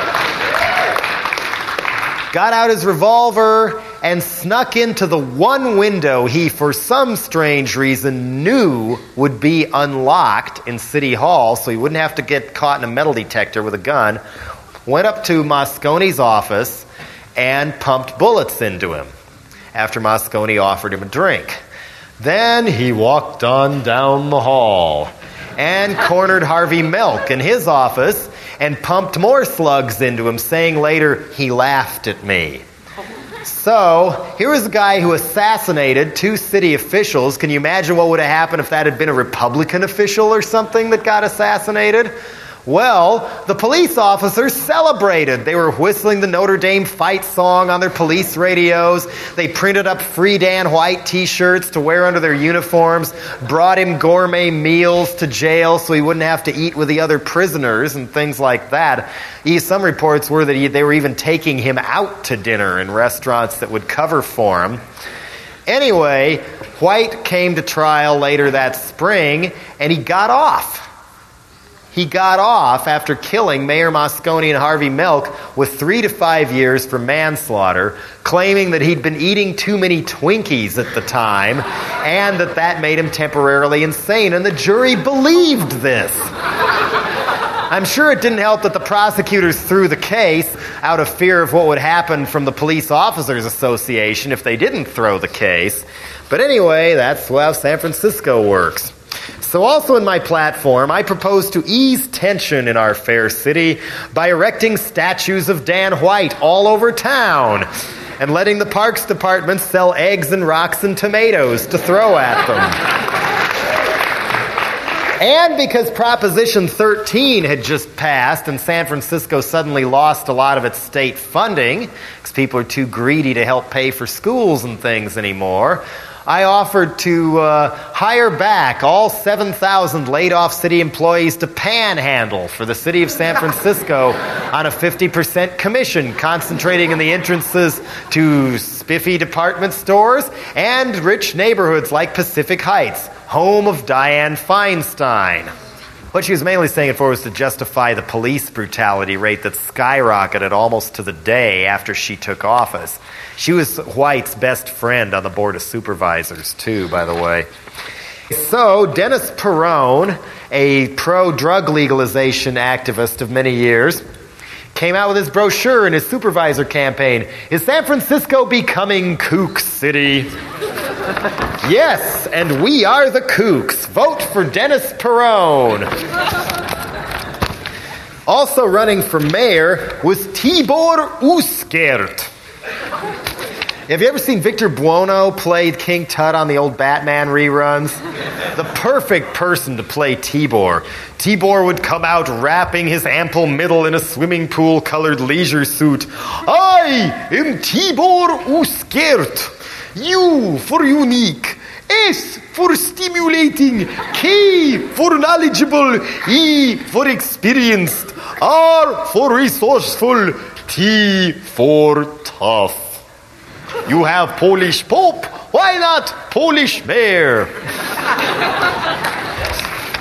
Got out his revolver and snuck into the one window he, for some strange reason, knew would be unlocked in City Hall so he wouldn't have to get caught in a metal detector with a gun. Went up to Moscone's office and pumped bullets into him after Moscone offered him a drink. Then he walked on down the hall and cornered Harvey Milk in his office and pumped more slugs into him, saying later, "He laughed at me." So, here was a guy who assassinated two city officials. Can you imagine what would have happened if that had been a Republican official or something that got assassinated? Well, the police officers celebrated. They were whistling the Notre Dame fight song on their police radios. They printed up free Dan White t-shirts to wear under their uniforms, brought him gourmet meals to jail so he wouldn't have to eat with the other prisoners and things like that. Some reports were that he, they were even taking him out to dinner in restaurants that would cover for him. Anyway, White came to trial later that spring, and he got off. He got off after killing Mayor Moscone and Harvey Milk with three to five years for manslaughter, claiming that he'd been eating too many Twinkies at the time and that that made him temporarily insane. And the jury believed this. I'm sure it didn't help that the prosecutors threw the case out of fear of what would happen from the Police Officers Association if they didn't throw the case. But anyway, that's how San Francisco works. So also in my platform, I propose to ease tension in our fair city by erecting statues of Dan White all over town and letting the Parks Department sell eggs and rocks and tomatoes to throw at them. And because Proposition thirteen had just passed and San Francisco suddenly lost a lot of its state funding because people are too greedy to help pay for schools and things anymore, I offered to uh, hire back all seven thousand laid-off city employees to panhandle for the city of San Francisco on a fifty percent commission, concentrating in the entrances to spiffy department stores and rich neighborhoods like Pacific Heights, home of Dianne Feinstein. What she was mainly saying it for was to justify the police brutality rate that skyrocketed almost to the day after she took office. She was White's best friend on the Board of Supervisors, too, by the way. So, Dennis Perrone, a pro-drug legalization activist of many years, came out with his brochure in his supervisor campaign. Is San Francisco becoming Kook City? Yes, and we are the Kooks. Vote for Dennis Perrone. Also running for mayor was Tibor Uskert. Have you ever seen Victor Buono play King Tut on the old Batman reruns? The perfect person to play Tibor. Tibor would come out wrapping his ample middle in a swimming pool-colored leisure suit. I am Tibor Uskert. U for unique. S for stimulating. K for knowledgeable. E for experienced. R for resourceful. T for tough. You have Polish Pope, why not Polish Mayor?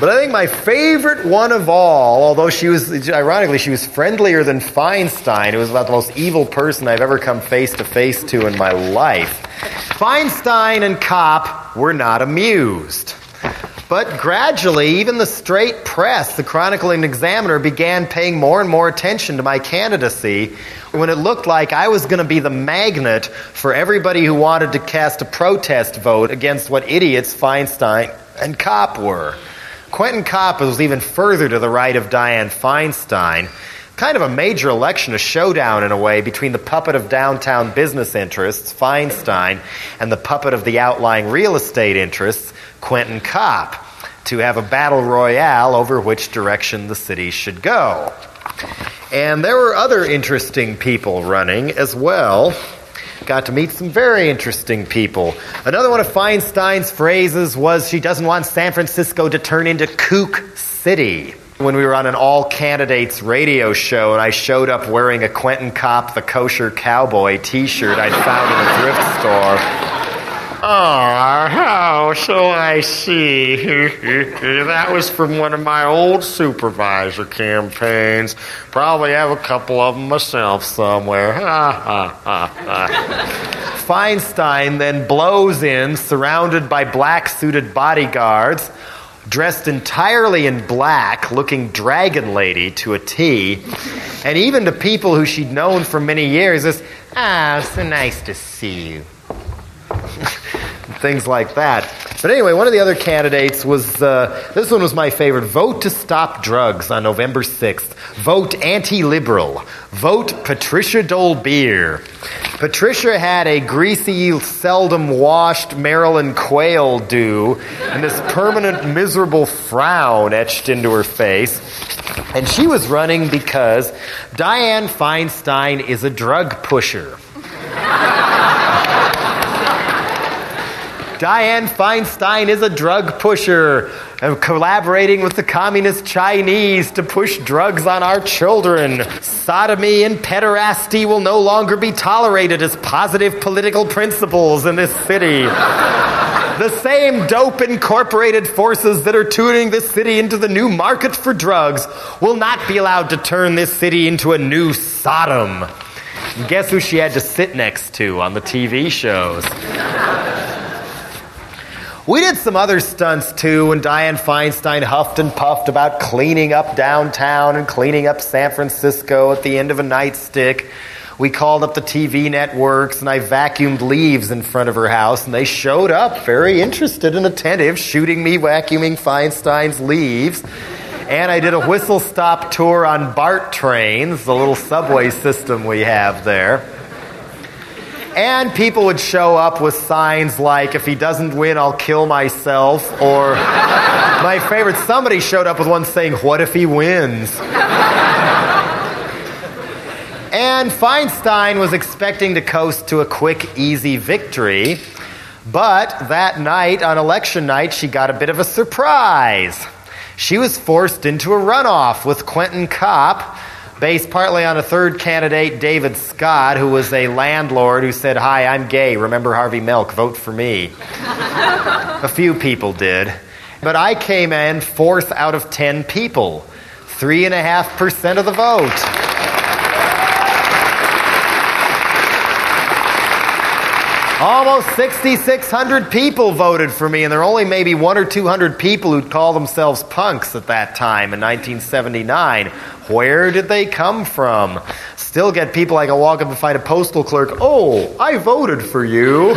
But I think my favorite one of all, although she was, ironically, she was friendlier than Feinstein, who was about the most evil person I've ever come face to face to in my life. Feinstein and Kopp were not amused. But gradually, even the straight press, the Chronicle and Examiner, began paying more and more attention to my candidacy when it looked like I was going to be the magnet for everybody who wanted to cast a protest vote against what idiots Feinstein and Kopp were. Quentin Kopp was even further to the right of Dianne Feinstein. Kind of a major election, a showdown in a way, between the puppet of downtown business interests, Feinstein, and the puppet of the outlying real estate interests, Quentin Kopp, to have a battle royale over which direction the city should go. And there were other interesting people running as well. Got to meet some very interesting people. Another one of Feinstein's phrases was she doesn't want San Francisco to turn into Kook City. When we were on an all-candidates radio show and I showed up wearing a Quentin Kopp the Kosher Cowboy t-shirt I'd found in a thrift store. Oh, how shall I see? That was from one of my old supervisor campaigns. Probably have a couple of them myself somewhere. Feinstein then blows in, surrounded by black-suited bodyguards, dressed entirely in black, looking Dragon Lady to a T, and even to people who she'd known for many years as, ah, oh, so nice to see you. Things like that. But anyway, one of the other candidates was, uh, this one was my favorite. Vote to stop drugs on November sixth. Vote anti-liberal. Vote Patricia Dolbeer. Patricia had a greasy, seldom washed Marilyn Quayle do, and this permanent, miserable frown etched into her face. And she was running because Dianne Feinstein is a drug pusher. Dianne Feinstein is a drug pusher, collaborating with the communist Chinese to push drugs on our children. Sodomy and pederasty will no longer be tolerated as positive political principles in this city. The same dope incorporated forces that are turning this city into the new market for drugs will not be allowed to turn this city into a new Sodom. And guess who she had to sit next to on the T V shows? We did some other stunts, too, when Dianne Feinstein huffed and puffed about cleaning up downtown and cleaning up San Francisco at the end of a nightstick. We called up the T V networks, and I vacuumed leaves in front of her house, and they showed up very interested and attentive, shooting me vacuuming Feinstein's leaves. And I did a whistle-stop tour on BART trains, the little subway system we have there. And people would show up with signs like, if he doesn't win, I'll kill myself. Or, my favorite, somebody showed up with one saying, what if he wins? And Feinstein was expecting to coast to a quick, easy victory. But that night, on election night, she got a bit of a surprise. She was forced into a runoff with Quentin Kopp, based partly on a third candidate, David Scott, who was a landlord who said, hi, I'm gay, remember Harvey Milk, vote for me. A few people did. But I came in fourth out of ten people, three and a half percent of the vote. Almost six thousand six hundred people voted for me, and there are only maybe one or two hundred people who'd call themselves punks at that time in nineteen seventy-nine. Where did they come from? Still get people I can walk up and find a postal clerk. Oh, I voted for you.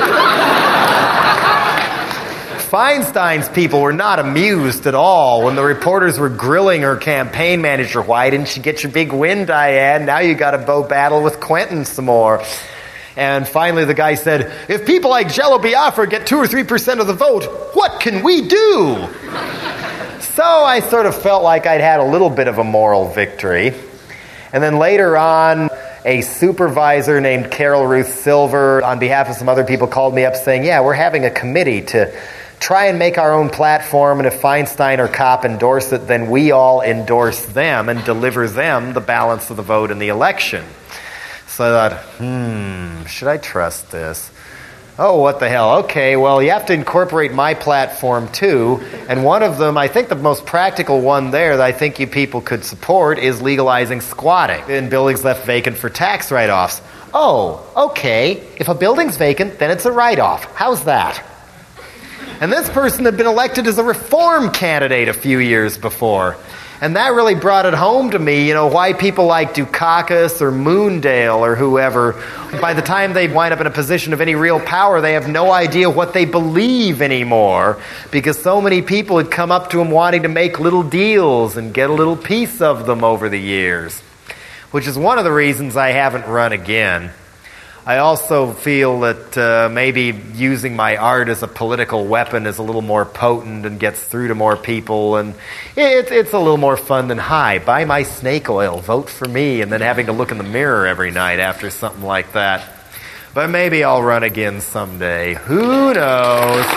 Feinstein's people were not amused at all when the reporters were grilling her campaign manager. Why didn't you get your big win, Dianne? Now you got to go battle with Quentin some more. And finally the guy said, if people like Jello Biafra get two or three percent of the vote, what can we do? So I sort of felt like I'd had a little bit of a moral victory. And then later on, a supervisor named Carol Ruth Silver, on behalf of some other people, called me up saying, yeah, we're having a committee to try and make our own platform, and if Feinstein or Kopp endorse it, then we all endorse them and deliver them the balance of the vote in the election. So I thought, hmm, should I trust this? Oh, what the hell? Okay, well, you have to incorporate my platform, too. And one of them, I think the most practical one there that I think you people could support is legalizing squatting in buildings left vacant for tax write-offs. Oh, okay. If a building's vacant, then it's a write-off. How's that? And this person had been elected as a reform candidate a few years before. And that really brought it home to me, you know, why people like Dukakis or Moondale or whoever, by the time they wind up in a position of any real power, they have no idea what they believe anymore, because so many people had come up to them wanting to make little deals and get a little piece of them over the years, which is one of the reasons I haven't run again. I also feel that uh, maybe using my art as a political weapon is a little more potent and gets through to more people, and it, it's a little more fun than, hi, buy my snake oil, vote for me, and then having to look in the mirror every night after something like that. But maybe I'll run again someday. Who knows?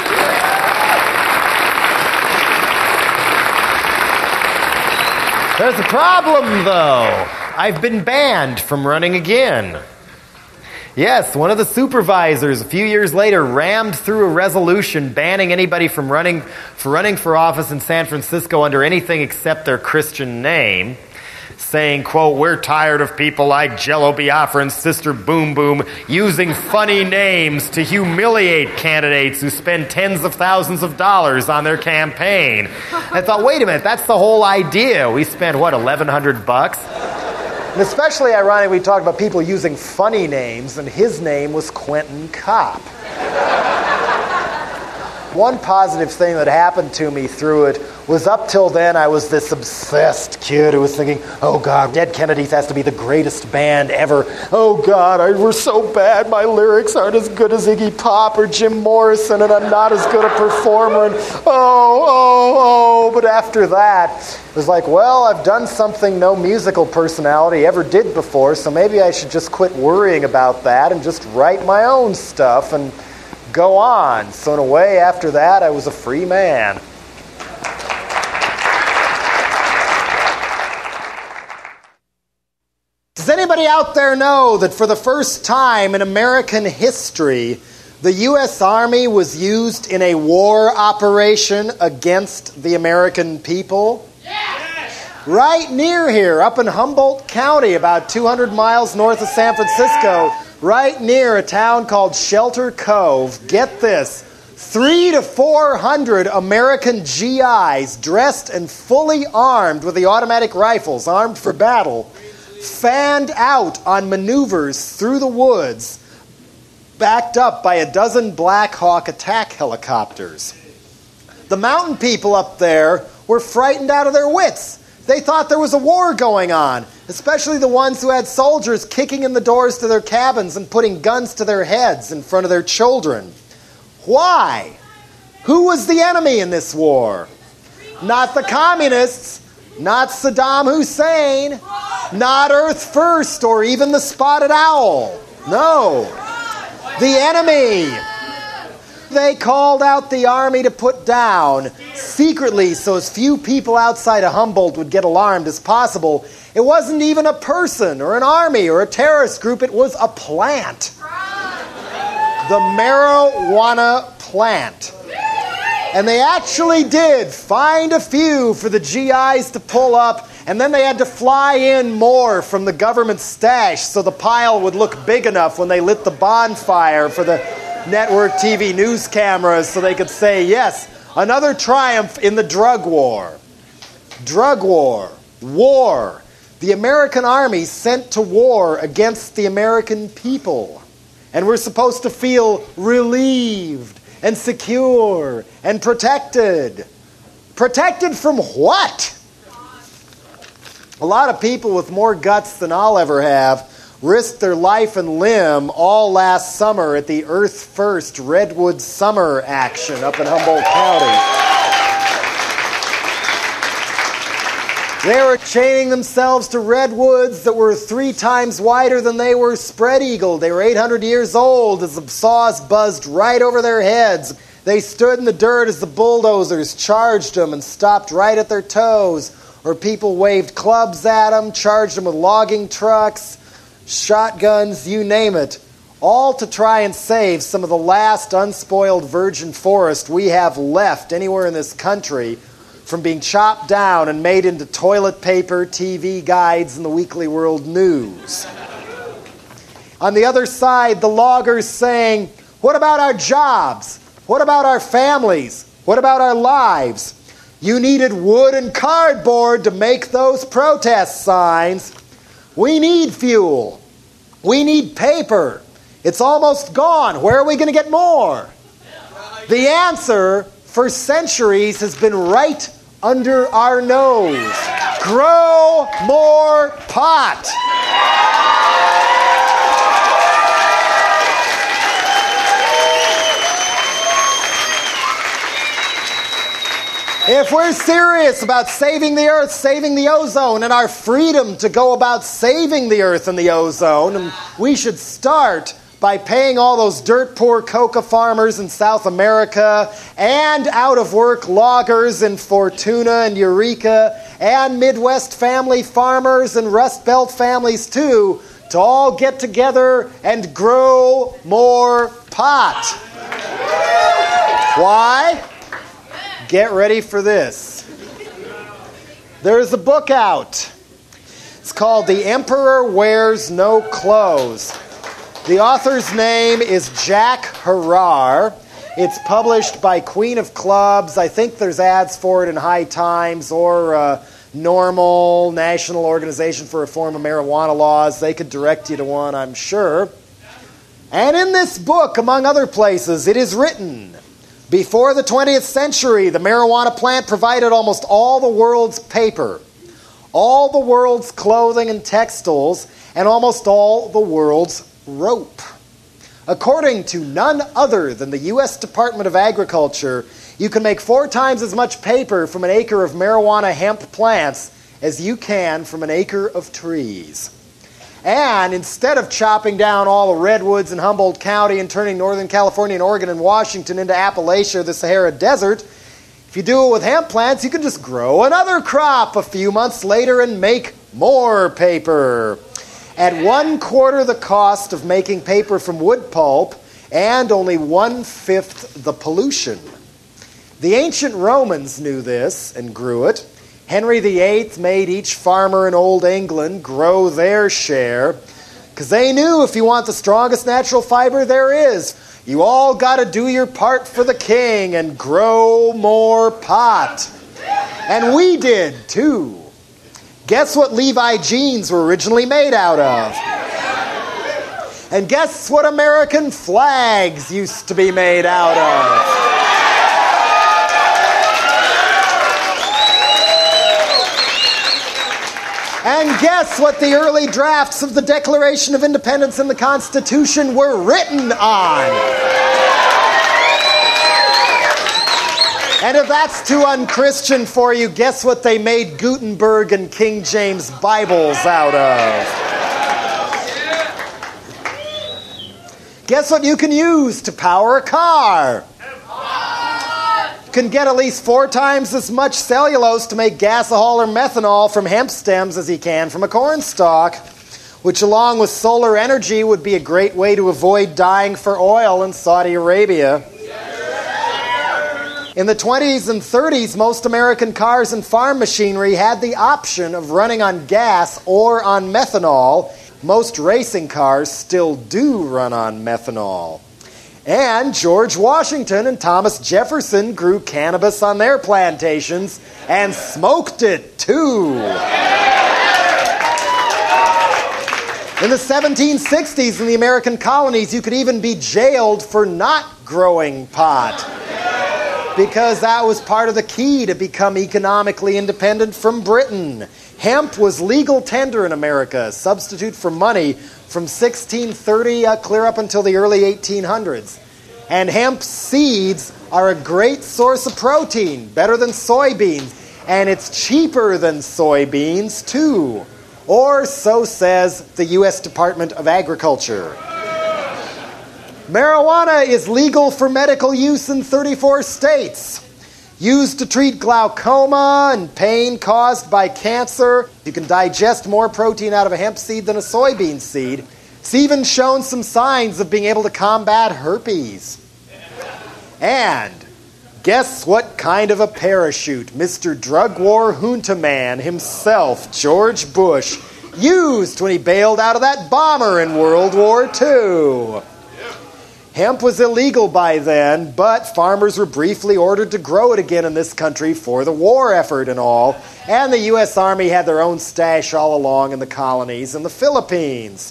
There's a problem, though. I've been banned from running again. Yes, one of the supervisors a few years later rammed through a resolution banning anybody from running for running for office in San Francisco under anything except their Christian name, saying, quote, "We're tired of people like Jello Biafra and Sister Boom Boom using funny names to humiliate candidates who spend tens of thousands of dollars on their campaign." I thought, wait a minute, that's the whole idea. We spent, what, eleven hundred bucks? And especially ironic, we talked about people using funny names, and his name was Quentin Kopp. One positive thing that happened to me through it was up till then I was this obsessed kid who was thinking, oh God, Dead Kennedys has to be the greatest band ever. Oh God, I, we're so bad, my lyrics aren't as good as Iggy Pop or Jim Morrison, and I'm not as good a performer, and oh, oh, oh. But after that, it was like, well, I've done something no musical personality ever did before, so maybe I should just quit worrying about that and just write my own stuff and go on. So in a way, after that, I was a free man. Does anybody out there know that for the first time in American history, the U S Army was used in a war operation against the American people? Yes. Right near here, up in Humboldt County, about two hundred miles north of San Francisco, right near a town called Shelter Cove. Get this, three to four hundred American G Is dressed and fully armed with the automatic rifles, armed for battle, fanned out on maneuvers through the woods, backed up by a dozen Black Hawk attack helicopters. The mountain people up there were frightened out of their wits. They thought there was a war going on, especially the ones who had soldiers kicking in the doors to their cabins and putting guns to their heads in front of their children. Why? Who was the enemy in this war? Not the communists, not Saddam Hussein, not Earth First, or even the Spotted Owl. No. The enemy. They called out the army to put down, secretly so as few people outside of Humboldt would get alarmed as possible. It wasn't even a person or an army or a terrorist group. It was a plant. The marijuana plant. And they actually did find a few for the G Is to pull up, and then they had to fly in more from the government stash so the pile would look big enough when they lit the bonfire for the network T V news cameras so they could say, yes, another triumph in the drug war. Drug war. War. The American army sent to war against the American people. And we're supposed to feel relieved and secure and protected. Protected from what? A lot of people with more guts than I'll ever have risked their life and limb all last summer at the Earth First Redwood Summer action up in Humboldt County. They were chaining themselves to redwoods that were three times wider than they were spread-eagled. They were eight hundred years old as the saws buzzed right over their heads. They stood in the dirt as the bulldozers charged them and stopped right at their toes. Or people waved clubs at them, charged them with logging trucks, shotguns, you name it. all to try and save some of the last unspoiled virgin forest we have left anywhere in this country from being chopped down and made into toilet paper, T V guides, and the Weekly World News. On the other side, the loggers saying, what about our jobs? What about our families? What about our lives? You needed wood and cardboard to make those protest signs. We need fuel. We need paper. It's almost gone. Where are we going to get more? The answer for centuries has been right under our nose. Grow more pot. If we're serious about saving the earth, saving the ozone, and our freedom to go about saving the earth and the ozone, and we should start by paying all those dirt-poor coca farmers in South America and out-of-work loggers in Fortuna and Eureka and Midwest family farmers and Rust Belt families too, to all get together and grow more pot. Why? Get ready for this. There's a book out. It's called The Emperor Wears No Clothes. The author's name is Jack Harrar. It's published by Queen of Clubs. I think there's ads for it in High Times or uh, Normal, National Organization for Reform of Marijuana Laws. They could direct you to one, I'm sure. And in this book, among other places, it is written, before the twentieth century, the marijuana plant provided almost all the world's paper, all the world's clothing and textiles, and almost all the world's rope. According to none other than the U S Department of Agriculture, you can make four times as much paper from an acre of marijuana hemp plants as you can from an acre of trees. And instead of chopping down all the redwoods in Humboldt County and turning Northern California and Oregon and Washington into Appalachia or the Sahara Desert, if you do it with hemp plants, you can just grow another crop a few months later and make more paper. At one quarter the cost of making paper from wood pulp and only one-fifth the pollution. The ancient Romans knew this and grew it. Henry the Eighth made each farmer in Old England grow their share because they knew if you want the strongest natural fiber there is, you all got to do your part for the king and grow more pot. And we did too. Guess what Levi jeans were originally made out of? And guess what American flags used to be made out of? And guess what the early drafts of the Declaration of Independence and the Constitution were written on? And if that's too unchristian for you, guess what they made Gutenberg and King James Bibles out of? Guess what you can use to power a car? You can get at least four times as much cellulose to make gasohol or methanol from hemp stems as you can from a corn stalk, which along with solar energy would be a great way to avoid dying for oil in Saudi Arabia. In the twenties and thirties, most American cars and farm machinery had the option of running on gas or on methanol. Most racing cars still do run on methanol. And George Washington and Thomas Jefferson grew cannabis on their plantations and smoked it too. In the seventeen sixties in the American colonies, you could even be jailed for not growing pot, because that was part of the key to become economically independent from Britain. Hemp was legal tender in America, a substitute for money from sixteen thirty uh, clear up until the early eighteen hundreds. And hemp seeds are a great source of protein, better than soybeans. And it's cheaper than soybeans, too. Or so says the U S Department of Agriculture. Marijuana is legal for medical use in thirty-four states. Used to treat glaucoma and pain caused by cancer. You can digest more protein out of a hemp seed than a soybean seed. It's even shown some signs of being able to combat herpes. And guess what kind of a parachute Mister Drug War Junta Man himself, George Bush, used when he bailed out of that bomber in World War Two. Hemp was illegal by then, but farmers were briefly ordered to grow it again in this country for the war effort and all, and the U S Army had their own stash all along in the colonies in the Philippines.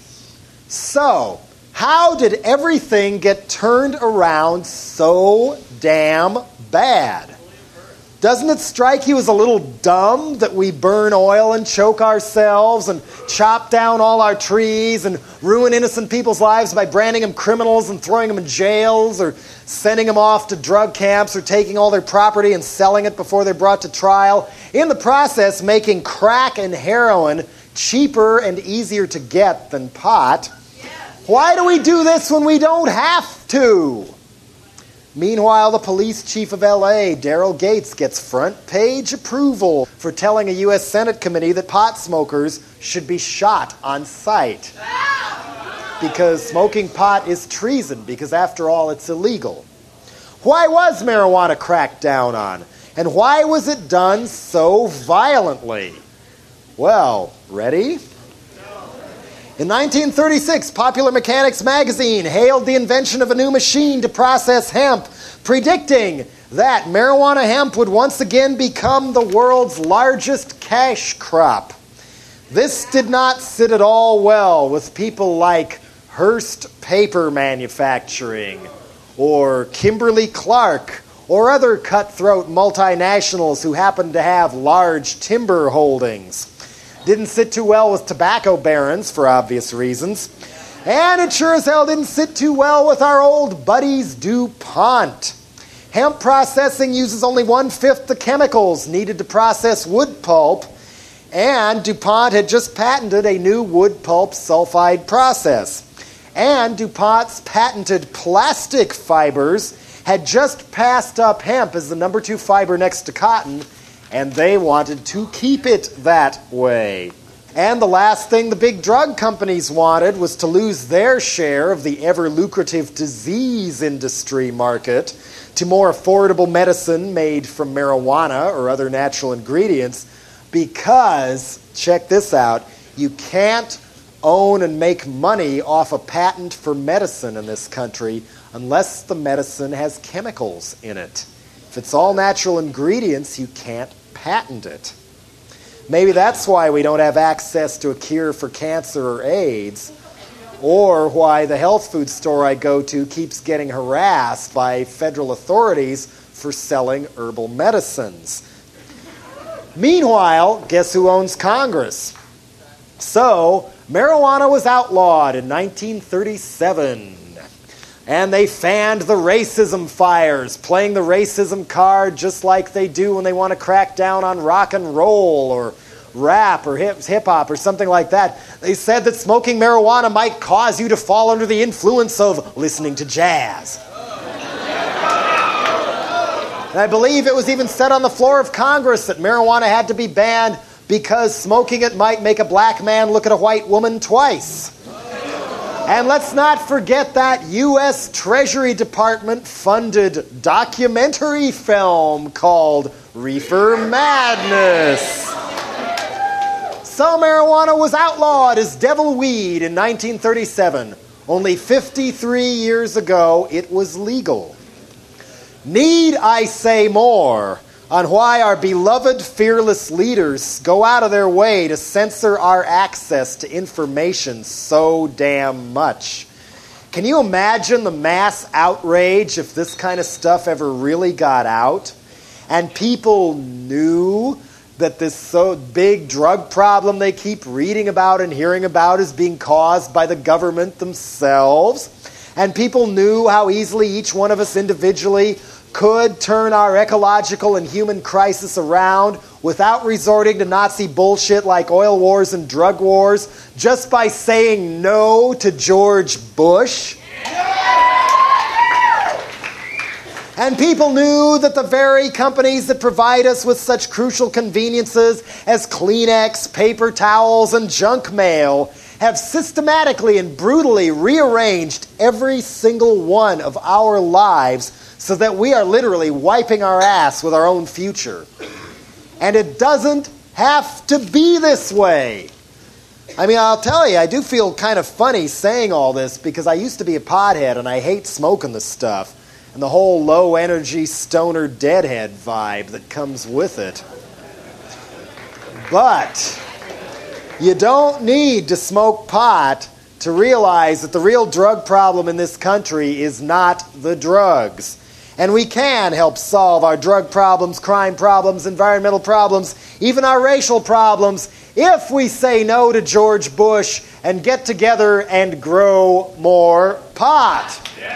So, how did everything get turned around so damn bad? Doesn't it strike you as a little dumb that we burn oil and choke ourselves and chop down all our trees and ruin innocent people's lives by branding them criminals and throwing them in jails or sending them off to drug camps or taking all their property and selling it before they're brought to trial? In the process, making crack and heroin cheaper and easier to get than pot. Why do we do this when we don't have to? Meanwhile, the police chief of L A, Daryl Gates, gets front page approval for telling a U S Senate committee that pot smokers should be shot on sight. Because smoking pot is treason, because after all, it's illegal. Why was marijuana cracked down on? And why was it done so violently? Well, ready? In nineteen thirty-six, Popular Mechanics magazine hailed the invention of a new machine to process hemp, predicting that marijuana hemp would once again become the world's largest cash crop. This did not sit at all well with people like Hearst Paper Manufacturing, or Kimberly-Clark, or other cutthroat multinationals who happened to have large timber holdings. Didn't sit too well with tobacco barons, for obvious reasons. And it sure as hell didn't sit too well with our old buddies DuPont. Hemp processing uses only one-fifth the chemicals needed to process wood pulp, and DuPont had just patented a new wood pulp sulfide process. And DuPont's patented plastic fibers had just passed up hemp as the number two fiber next to cotton, and they wanted to keep it that way. And the last thing the big drug companies wanted was to lose their share of the ever-lucrative disease industry market to more affordable medicine made from marijuana or other natural ingredients because, check this out, you can't own and make money off a patent for medicine in this country unless the medicine has chemicals in it. If it's all natural ingredients, you can't patent it. Maybe that's why we don't have access to a cure for cancer or AIDS, or why the health food store I go to keeps getting harassed by federal authorities for selling herbal medicines. Meanwhile, guess who owns Congress? So, marijuana was outlawed in nineteen thirty-seven. And they fanned the racism fires, playing the racism card just like they do when they want to crack down on rock and roll or rap or hip-hop or something like that. They said that smoking marijuana might cause you to fall under the influence of listening to jazz. And I believe it was even said on the floor of Congress that marijuana had to be banned because smoking it might make a black man look at a white woman twice. And let's not forget that U S Treasury Department funded documentary film called Reefer Madness. So marijuana was outlawed as devil weed in nineteen thirty-seven. Only fifty-three years ago, it was legal. Need I say more on why our beloved fearless leaders go out of their way to censor our access to information so damn much? Can you imagine the mass outrage if this kind of stuff ever really got out? And people knew that this so big drug problem they keep reading about and hearing about is being caused by the government themselves. And people knew how easily each one of us individually could turn our ecological and human crisis around without resorting to Nazi bullshit like oil wars and drug wars, just by saying no to George Bush. And people knew that the very companies that provide us with such crucial conveniences as Kleenex, paper towels, and junk mail have systematically and brutally rearranged every single one of our lives so that we are literally wiping our ass with our own future. And it doesn't have to be this way. I mean, I'll tell you, I do feel kind of funny saying all this because I used to be a pothead and I hate smoking the stuff and the whole low-energy stoner deadhead vibe that comes with it. But you don't need to smoke pot to realize that the real drug problem in this country is not the drugs. And we can help solve our drug problems, crime problems, environmental problems, even our racial problems, if we say no to George Bush and get together and grow more pot.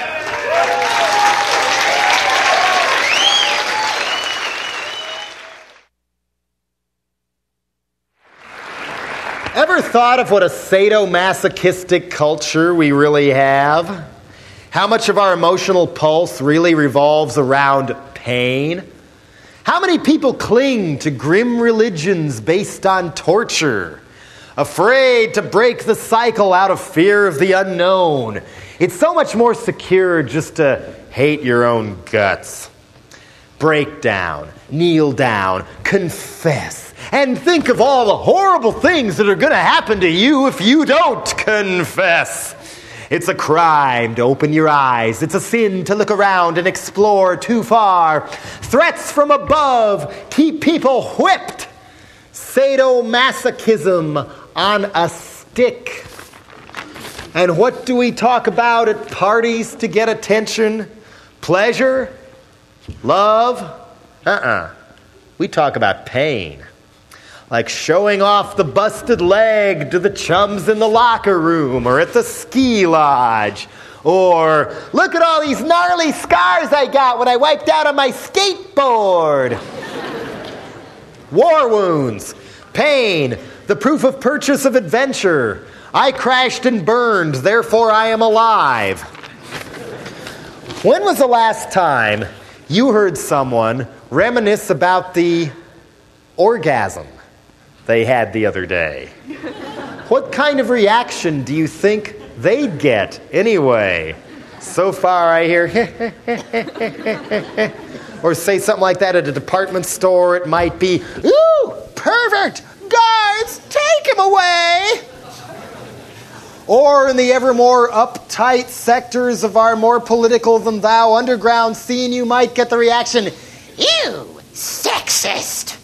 Ever thought of what a sadomasochistic culture we really have? How much of our emotional pulse really revolves around pain? How many people cling to grim religions based on torture, afraid to break the cycle out of fear of the unknown? It's so much more secure just to hate your own guts. Break down, kneel down, confess, and think of all the horrible things that are going to happen to you if you don't confess. It's a crime to open your eyes. It's a sin to look around and explore too far. Threats from above keep people whipped. Sadomasochism on a stick. And what do we talk about at parties to get attention? Pleasure? Love? Uh-uh. We talk about pain. Like showing off the busted leg to the chums in the locker room or at the ski lodge. Or, look at all these gnarly scars I got when I wiped out on my skateboard. War wounds, pain, the proof of purchase of adventure. I crashed and burned, therefore I am alive. When was the last time you heard someone reminisce about the orgasm they had the other day? What kind of reaction do you think they'd get anyway? So far I hear or say something like that at a department store. It might be, ooh, pervert, guards, take him away. Or in the ever more uptight sectors of our more political than thou underground scene, you might get the reaction, ew, sexist.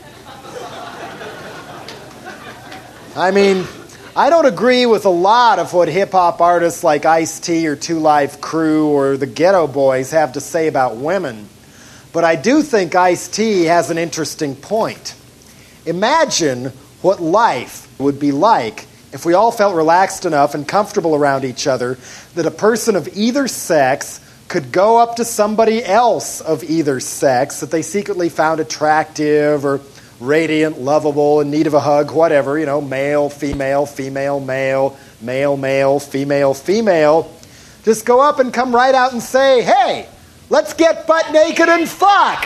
I mean, I don't agree with a lot of what hip-hop artists like Ice-T or Two Live Crew or the Ghetto Boys have to say about women, but I do think Ice-T has an interesting point. Imagine what life would be like if we all felt relaxed enough and comfortable around each other that a person of either sex could go up to somebody else of either sex that they secretly found attractive or radiant, lovable, in need of a hug, whatever, you know, male, female, female, male, male, male, female, female. Just go up and come right out and say, hey, let's get butt naked and fuck.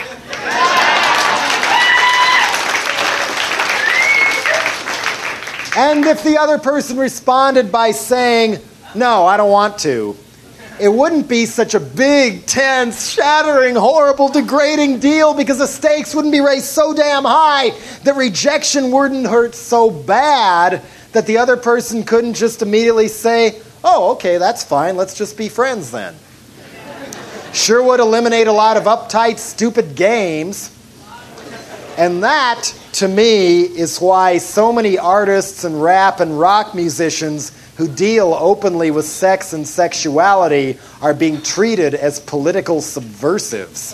And if the other person responded by saying, no, I don't want to, it wouldn't be such a big, tense, shattering, horrible, degrading deal because the stakes wouldn't be raised so damn high that rejection wouldn't hurt so bad that the other person couldn't just immediately say, oh, okay, that's fine, let's just be friends then. Sure would eliminate a lot of uptight, stupid games. And that, to me, is why so many artists and rap and rock musicians who deal openly with sex and sexuality are being treated as political subversives.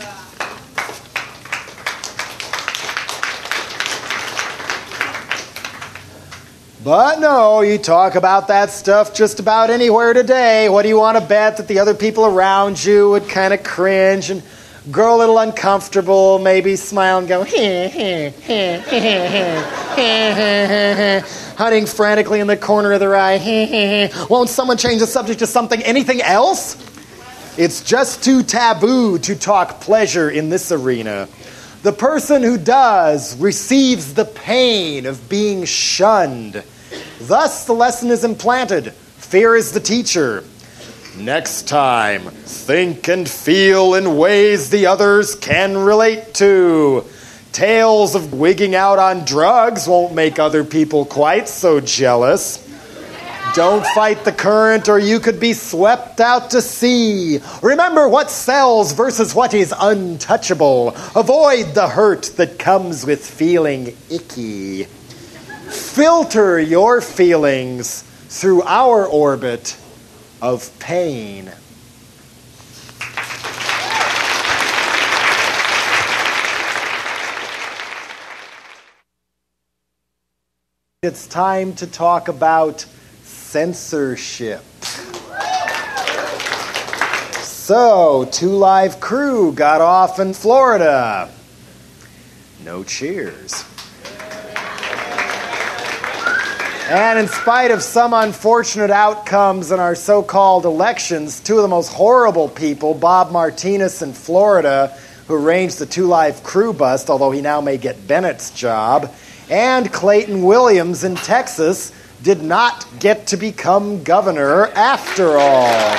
But no, you talk about that stuff just about anywhere today. What do you want to bet that the other people around you would kind of cringe and grow a little uncomfortable, maybe smile and go, heh, heh, heh, heh, heh, heh, heh, hunting frantically in the corner of their eye, heh, heh, heh. Won't someone change the subject to something, anything else? It's just too taboo to talk pleasure in this arena. The person who does receives the pain of being shunned. Thus, the lesson is implanted. Fear is the teacher. Next time, think and feel in ways the others can relate to. Tales of wigging out on drugs won't make other people quite so jealous. Don't fight the current or you could be swept out to sea. Remember what sells versus what is untouchable. Avoid the hurt that comes with feeling icky. Filter your feelings through our orbit of pain. It's time to talk about censorship. So, Two Live Crew got off in Florida. No cheers. And in spite of some unfortunate outcomes in our so-called elections, two of the most horrible people, Bob Martinez in Florida, who arranged the Two Live Crew bust, although he now may get Bennett's job, and Clayton Williams in Texas, did not get to become governor after all.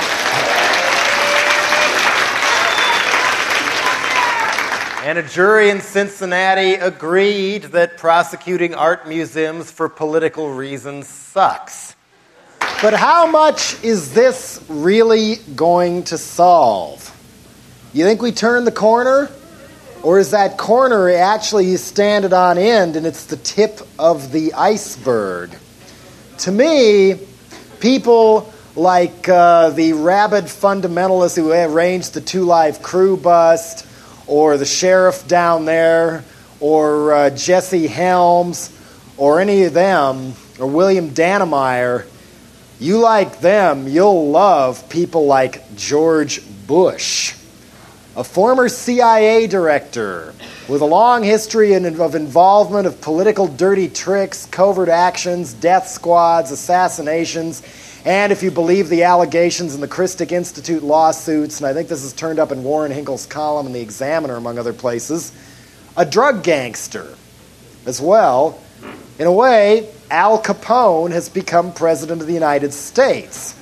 And a jury in Cincinnati agreed that prosecuting art museums for political reasons sucks. But how much is this really going to solve? You think we turned the corner? Or is that corner actually you stand it on end and it's the tip of the iceberg? To me, people like uh, the rabid fundamentalists who arranged the Two Live Crew bust, or the sheriff down there, or uh, Jesse Helms, or any of them, or William Dannemeyer, you like them, you'll love people like George Bush, a former C I A director with a long history of involvement of political dirty tricks, covert actions, death squads, assassinations, and if you believe the allegations in the Christic Institute lawsuits, and I think this is turned up in Warren Hinkle's column in The Examiner, among other places, a drug gangster as well. In a way, Al Capone has become President of the United States.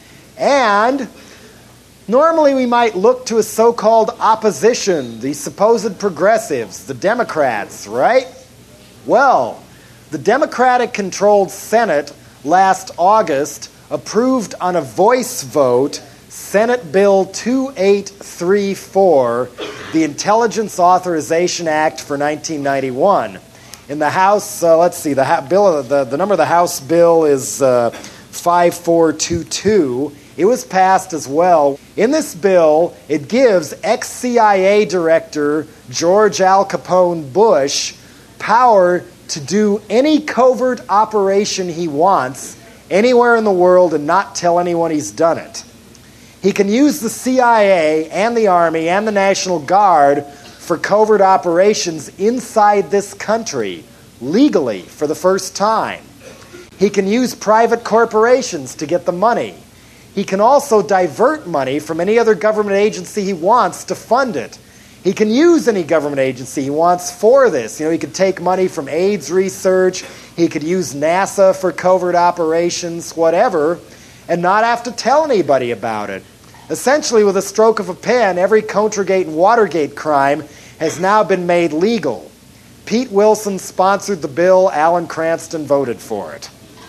And normally we might look to a so-called opposition, the supposed progressives, the Democrats, right? Well, the Democratic-controlled Senate last August approved on a voice vote Senate Bill two eight three four, the Intelligence Authorization Act for nineteen ninety-one. In the House, uh, let's see, the, ha- bill, the, the number of the House bill is uh, five four two two. It was passed as well. In this bill, it gives ex-C I A director George Al Capone Bush power to do any covert operation he wants anywhere in the world and not tell anyone he's done it. He can use the C I A and the Army and the National Guard for covert operations inside this country, legally, for the first time. He can use private corporations to get the money. He can also divert money from any other government agency he wants to fund it. He can use any government agency he wants for this. You know, he could take money from AIDS research, he could use NASA for covert operations, whatever, and not have to tell anybody about it. Essentially, with a stroke of a pen, every Countergate and Watergate crime has now been made legal. Pete Wilson sponsored the bill, Alan Cranston voted for it.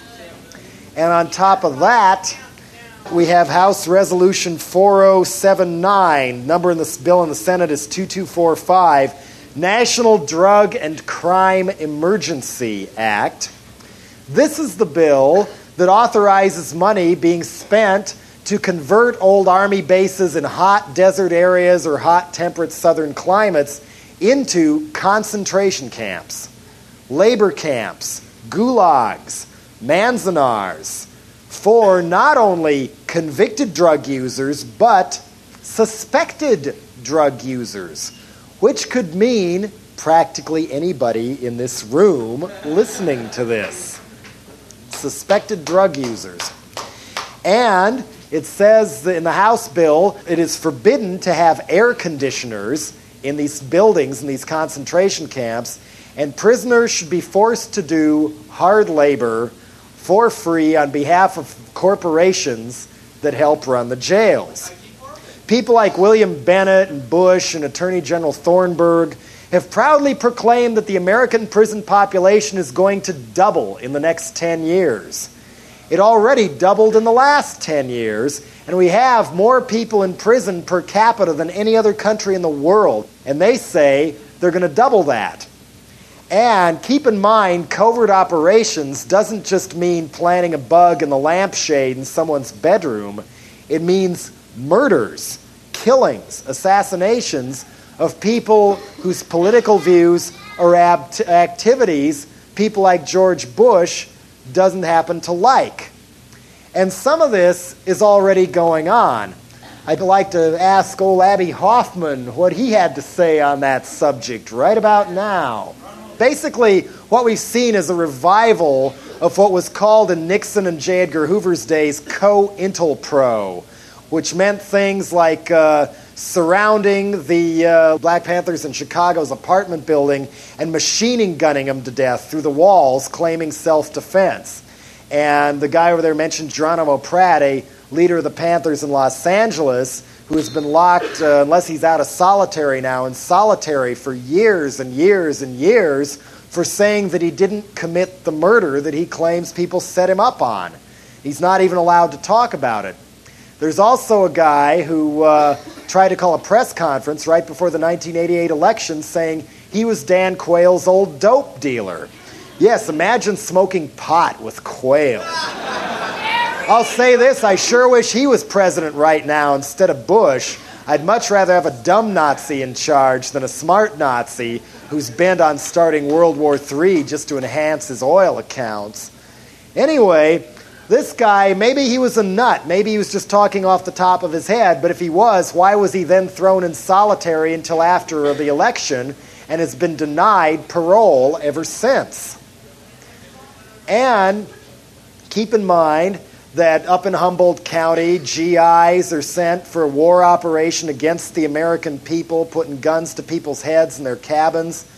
And on top of that, we have House Resolution four oh seven nine. Number in this bill in the Senate is two two four five, National Drug and Crime Emergency Act. This is the bill that authorizes money being spent to convert old Army bases in hot desert areas or hot temperate southern climates into concentration camps, labor camps, gulags, manzanars, for not only convicted drug users, but suspected drug users, which could mean practically anybody in this room listening to this. Suspected drug users. And it says that in the House bill, it is forbidden to have air conditioners in these buildings, in these concentration camps, and prisoners should be forced to do hard labor for free on behalf of corporations that help run the jails. People like William Bennett and Bush and Attorney General Thornburg have proudly proclaimed that the American prison population is going to double in the next ten years. It already doubled in the last ten years, and we have more people in prison per capita than any other country in the world. And they say they're going to double that. And keep in mind, covert operations doesn't just mean planting a bug in the lampshade in someone's bedroom. It means murders, killings, assassinations of people whose political views or act- activities people like George Bush doesn't happen to like. And some of this is already going on. I'd like to ask old Abbie Hoffman what he had to say on that subject right about now. Basically, what we've seen is a revival of what was called in Nixon and J. Edgar Hoover's days COINTELPRO, which meant things like uh, surrounding the uh, Black Panthers in Chicago's apartment building and machining gunning them to death through the walls, claiming self-defense. And the guy over there mentioned Geronimo Pratt, a leader of the Panthers in Los Angeles, who has been locked, uh, unless he's out of solitary now, in solitary for years and years and years for saying that he didn't commit the murder that he claims people set him up on. He's not even allowed to talk about it. There's also a guy who uh, tried to call a press conference right before the nineteen eighty-eight election saying he was Dan Quayle's old dope dealer. Yes, imagine smoking pot with Quayle. I'll say this, I sure wish he was president right now instead of Bush. I'd much rather have a dumb Nazi in charge than a smart Nazi who's bent on starting World War Three just to enhance his oil accounts. Anyway, this guy, maybe he was a nut. Maybe he was just talking off the top of his head. But if he was, why was he then thrown in solitary until after the election and has been denied parole ever since? And keep in mind that up in Humboldt County, G Is are sent for a war operation against the American people, putting guns to people's heads in their cabins.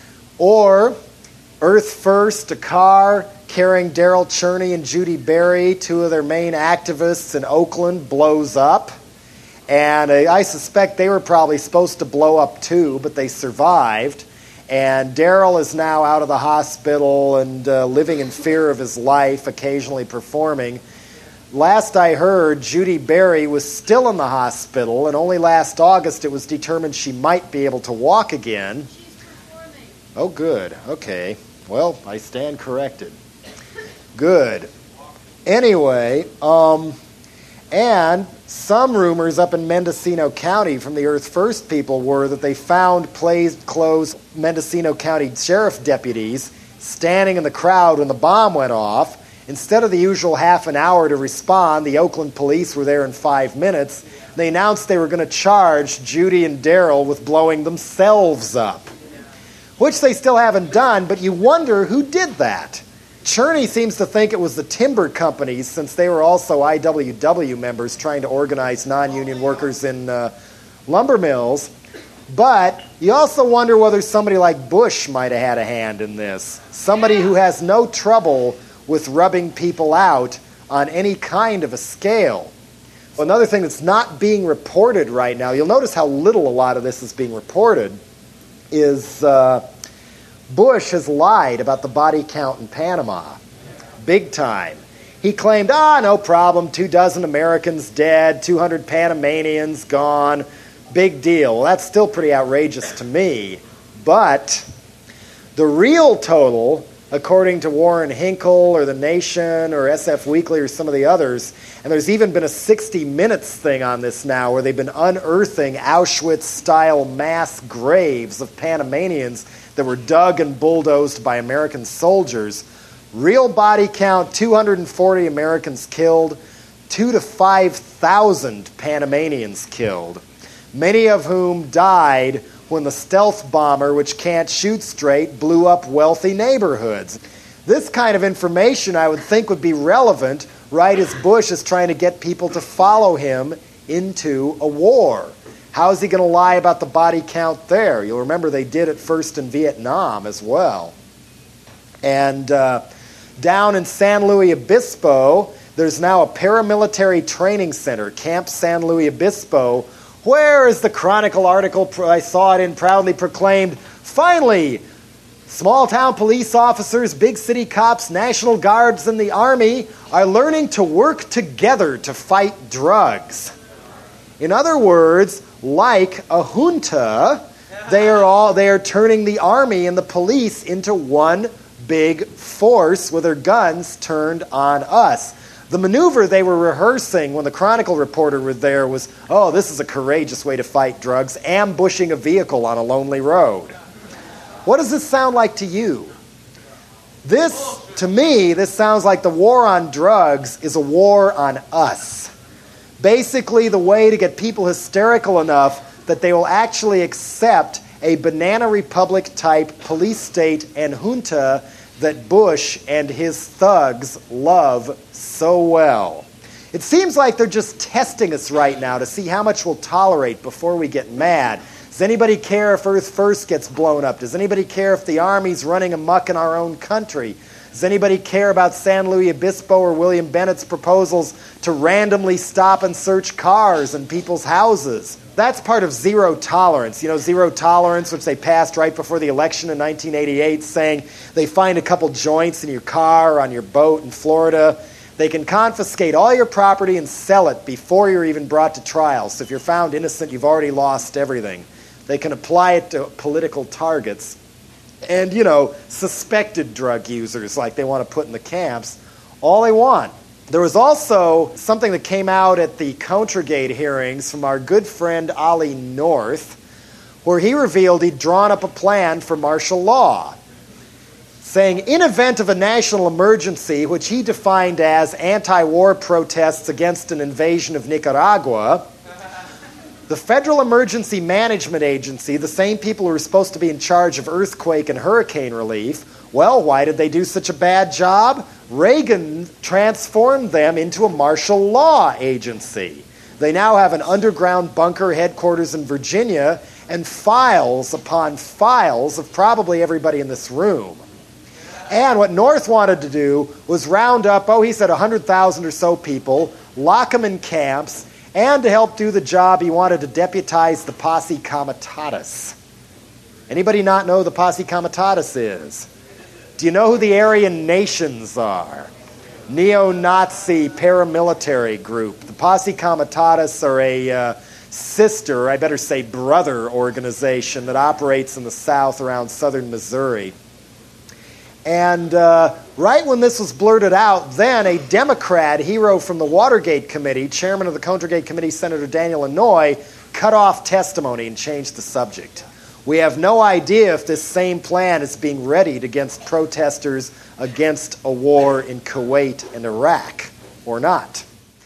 Or Earth First, a car carrying Daryl Cherney and Judy Berry, two of their main activists in Oakland, blows up. And I suspect they were probably supposed to blow up too, but they survived. And Daryl is now out of the hospital and uh, living in fear of his life, occasionally performing. Last I heard, Judy Berry was still in the hospital, and only last August it was determined she might be able to walk again. She's performing. Oh, good. Okay. Well, I stand corrected. Good. Anyway, um, and some rumors up in Mendocino County from the Earth First people were that they found plainclothes Mendocino County sheriff deputies standing in the crowd when the bomb went off. Instead of the usual half an hour to respond, the Oakland police were there in five minutes. They announced they were going to charge Judy and Daryl with blowing themselves up, which they still haven't done, but you wonder who did that. Cherney seems to think it was the timber companies, since they were also I W W members trying to organize non-union workers in uh, lumber mills. But you also wonder whether somebody like Bush might have had a hand in this. Somebody who has no trouble with rubbing people out on any kind of a scale. Another thing that's not being reported right now, you'll notice how little a lot of this is being reported, is uh, Bush has lied about the body count in Panama. Big time. He claimed, ah, no problem, two dozen Americans dead, two hundred Panamanians gone, big deal. Well, that's still pretty outrageous to me. But the real total, according to Warren Hinkle or The Nation or S F Weekly or some of the others, and there's even been a sixty minutes thing on this now where they've been unearthing Auschwitz-style mass graves of Panamanians that were dug and bulldozed by American soldiers. Real body count, two hundred forty Americans killed, two to five thousand Panamanians killed, many of whom died when the stealth bomber, which can't shoot straight, blew up wealthy neighborhoods. This kind of information, I would think, would be relevant right as Bush is trying to get people to follow him into a war. How is he going to lie about the body count there? You'll remember they did it first in Vietnam as well. And uh, Down in San Luis Obispo, there's now a paramilitary training center, Camp San Luis Obispo, where, as the Chronicle article I saw it in proudly proclaimed, finally, small-town police officers, big city cops, National Guards, and the Army are learning to work together to fight drugs. In other words, like a junta, they are all they are turning the Army and the police into one big force with their guns turned on us. The maneuver they were rehearsing when the Chronicle reporter was there was, oh, this is a courageous way to fight drugs, ambushing a vehicle on a lonely road. What does this sound like to you? This, to me, this sounds like the war on drugs is a war on us. Basically, the way to get people hysterical enough that they will actually accept a Banana Republic-type police state and junta that Bush and his thugs love so well. It seems like they're just testing us right now to see how much we'll tolerate before we get mad. Does anybody care if Earth First gets blown up? Does anybody care if the Army's running amok in our own country? Does anybody care about San Luis Obispo or William Bennett's proposals to randomly stop and search cars in people's houses? That's part of zero tolerance. You know, zero tolerance, which they passed right before the election in nineteen eighty-eight, saying they find a couple joints in your car or on your boat in Florida. They can confiscate all your property and sell it before you're even brought to trial. So if you're found innocent, you've already lost everything. They can apply it to political targets and, you know, suspected drug users like they want to put in the camps, all they want. There was also something that came out at the Countergate hearings from our good friend Ollie North, where he revealed he'd drawn up a plan for martial law, saying in event of a national emergency, which he defined as anti-war protests against an invasion of Nicaragua, the Federal Emergency Management Agency, the same people who are supposed to be in charge of earthquake and hurricane relief, well, why did they do such a bad job? Reagan transformed them into a martial law agency. They now have an underground bunker headquarters in Virginia and files upon files of probably everybody in this room. And what North wanted to do was round up, oh, he said one hundred thousand or so people, lock them in camps, and to help do the job, he wanted to deputize the Posse Comitatus. Anybody not know who the Posse Comitatus is? Do you know who the Aryan Nations are? Neo-Nazi paramilitary group. The Posse Comitatus are a uh, sister, I better say brother organization that operates in the South around southern Missouri. And uh, right when this was blurted out, then a Democrat hero from the Watergate Committee, chairman of the Countergate Committee, Senator Daniel Inouye, cut off testimony and changed the subject. We have no idea if this same plan is being readied against protesters against a war in Kuwait and Iraq or not.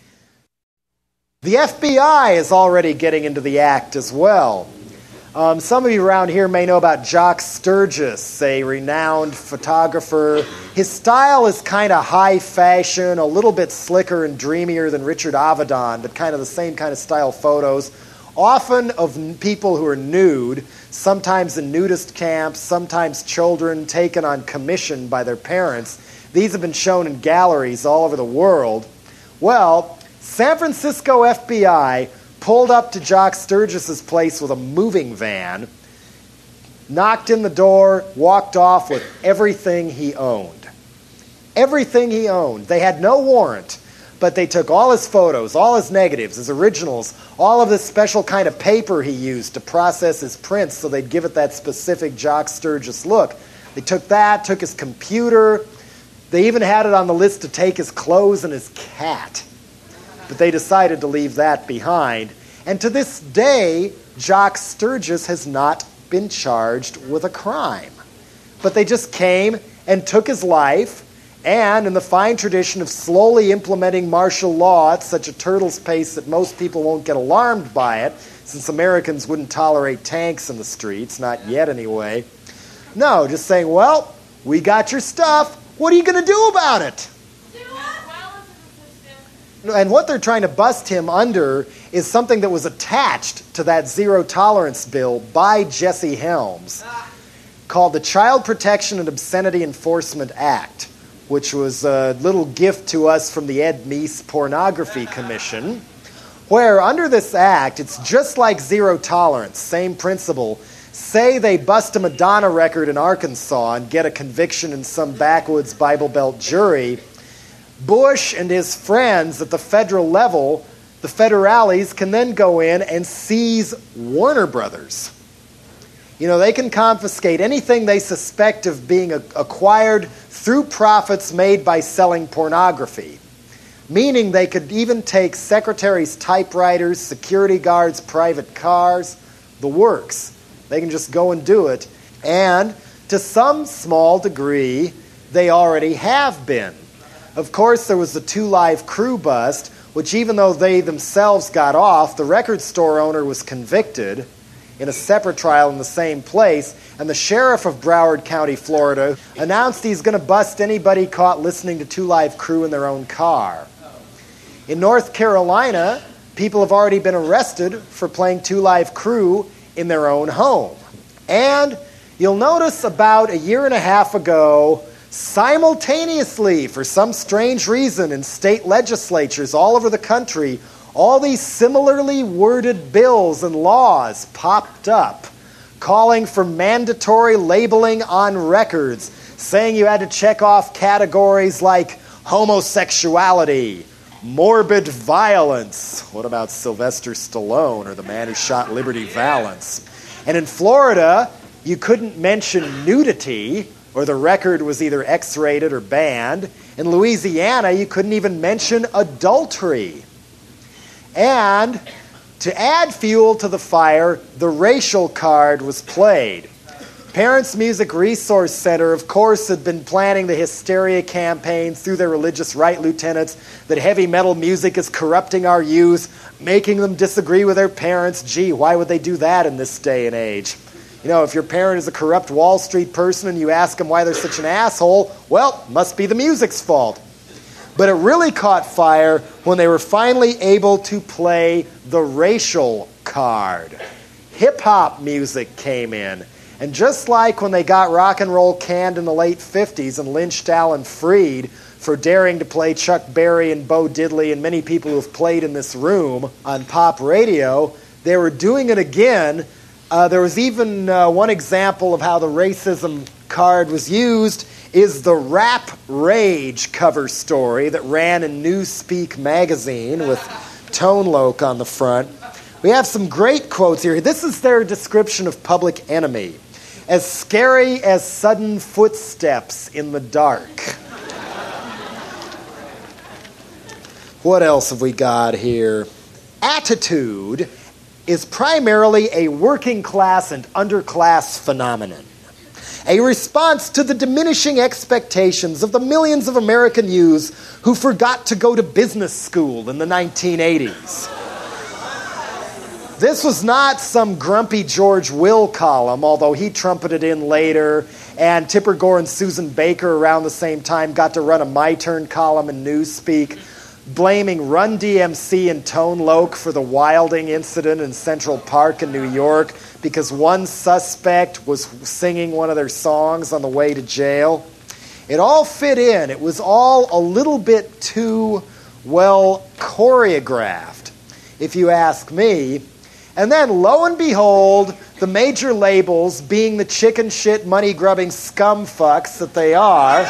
The F B I is already getting into the act as well. Um, some of you around here may know about Jock Sturgis, a renowned photographer. His style is kind of high fashion, a little bit slicker and dreamier than Richard Avedon, but kind of the same kind of style photos, often of n- people who are nude, sometimes in nudist camps, sometimes children taken on commission by their parents. These have been shown in galleries all over the world. Well, San Francisco F B I pulled up to Jock Sturgis's place with a moving van, knocked in the door, walked off with everything he owned. Everything he owned. They had no warrant, but they took all his photos, all his negatives, his originals, all of this special kind of paper he used to process his prints so they'd give it that specific Jock Sturgis look. They took that, took his computer. They even had it on the list to take his clothes and his cat. But they decided to leave that behind. And to this day, Jock Sturgis has not been charged with a crime. But they just came and took his life, and in the fine tradition of slowly implementing martial law at such a turtle's pace that most people won't get alarmed by it, since Americans wouldn't tolerate tanks in the streets, not yet anyway. No, just saying, well, we got your stuff. What are you going to do about it? And what they're trying to bust him under is something that was attached to that zero tolerance bill by Jesse Helms called the Child Protection and Obscenity Enforcement Act, which was a little gift to us from the Ed Meese Pornography Commission, where under this act, it's just like zero tolerance, same principle. Say they bust a Madonna record in Arkansas and get a conviction in some backwoods Bible Belt jury. Bush and his friends at the federal level, the federales, can then go in and seize Warner Brothers. You know, they can confiscate anything they suspect of being acquired through profits made by selling pornography. Meaning they could even take secretaries' typewriters, security guards' private cars, the works. They can just go and do it. And to some small degree, they already have been. Of course, there was the Two Live Crew bust, which even though they themselves got off, the record store owner was convicted in a separate trial in the same place, and the sheriff of Broward County, Florida, announced he's going to bust anybody caught listening to Two Live Crew in their own car. In North Carolina, people have already been arrested for playing Two Live Crew in their own home. And you'll notice about a year and a half ago, simultaneously, for some strange reason, in state legislatures all over the country, all these similarly worded bills and laws popped up, calling for mandatory labeling on records, saying you had to check off categories like homosexuality, morbid violence. What about Sylvester Stallone or the man who shot Liberty Valance? And in Florida, you couldn't mention nudity, or the record was either X-rated or banned. In Louisiana, you couldn't even mention adultery. And to add fuel to the fire, the racial card was played. Parents Music Resource Center, of course, had been planning the hysteria campaign through their religious right lieutenants that heavy metal music is corrupting our youth, making them disagree with their parents. Gee, why would they do that in this day and age? You know, if your parent is a corrupt Wall Street person and you ask them why they're such an asshole, well, must be the music's fault. But it really caught fire when they were finally able to play the racial card. Hip-hop music came in. And just like when they got rock and roll canned in the late fifties and lynched Alan Freed for daring to play Chuck Berry and Bo Diddley and many people who have played in this room on pop radio, they were doing it again. Uh, there was even uh, one example of how the racism card was used is the Rap Rage cover story that ran in Newspeak magazine with Tone Loc on the front. We have some great quotes here. This is their description of Public Enemy. As scary as sudden footsteps in the dark. What else have we got here? Attitude is primarily a working class and underclass phenomenon. A response to the diminishing expectations of the millions of American youths who forgot to go to business school in the nineteen eighties. This was not some grumpy George Will column, although he trumpeted in later, and Tipper Gore and Susan Baker around the same time got to run a My Turn column in Newspeak, blaming Run D M C and Tone Loc for the Wilding incident in Central Park in New York because one suspect was singing one of their songs on the way to jail. It all fit in. It was all a little bit too well choreographed, if you ask me. And then, lo and behold, the major labels, being the chicken shit money-grubbing scum fucks that they are,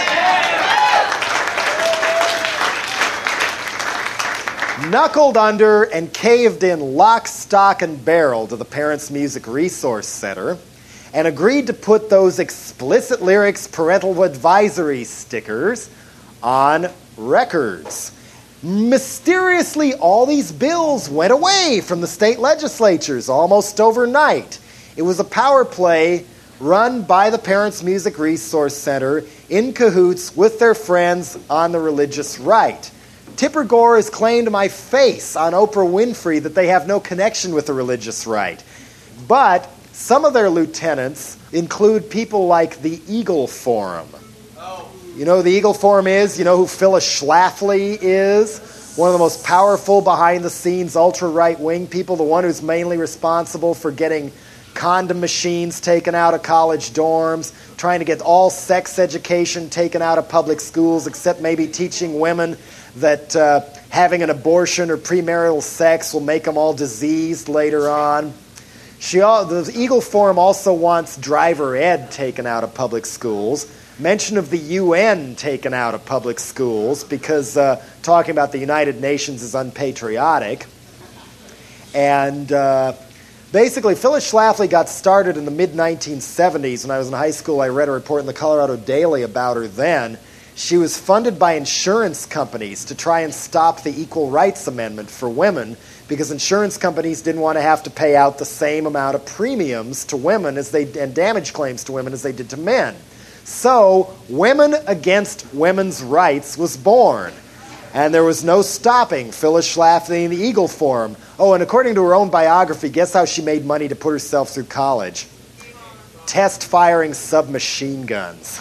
knuckled under and caved in lock, stock, and barrel to the Parents Music Resource Center and agreed to put those explicit lyrics parental advisory stickers on records. Mysteriously, all these bills went away from the state legislatures almost overnight. It was a power play run by the Parents Music Resource Center in cahoots with their friends on the religious right. Tipper Gore has claimed to my face on Oprah Winfrey that they have no connection with the religious right. But some of their lieutenants include people like the Eagle Forum. You know who the Eagle Forum is? You know who Phyllis Schlafly is? One of the most powerful behind-the-scenes ultra-right-wing people, the one who's mainly responsible for getting condom machines taken out of college dorms, trying to get all sex education taken out of public schools, except maybe teaching women that uh, having an abortion or premarital sex will make them all diseased later on. She, the Eagle Forum also wants driver ed taken out of public schools. Mention of the U N taken out of public schools because uh, talking about the United Nations is unpatriotic. And uh, basically, Phyllis Schlafly got started in the mid nineteen seventies. When I was in high school, I read a report in the Colorado Daily about her then. She was funded by insurance companies to try and stop the Equal Rights Amendment for women because insurance companies didn't want to have to pay out the same amount of premiums to women as they and damage claims to women as they did to men. So, Women Against Women's Rights was born. And there was no stopping Phyllis Schlafly and the Eagle Forum. Oh, and according to her own biography, guess how she made money to put herself through college? Test firing submachine guns.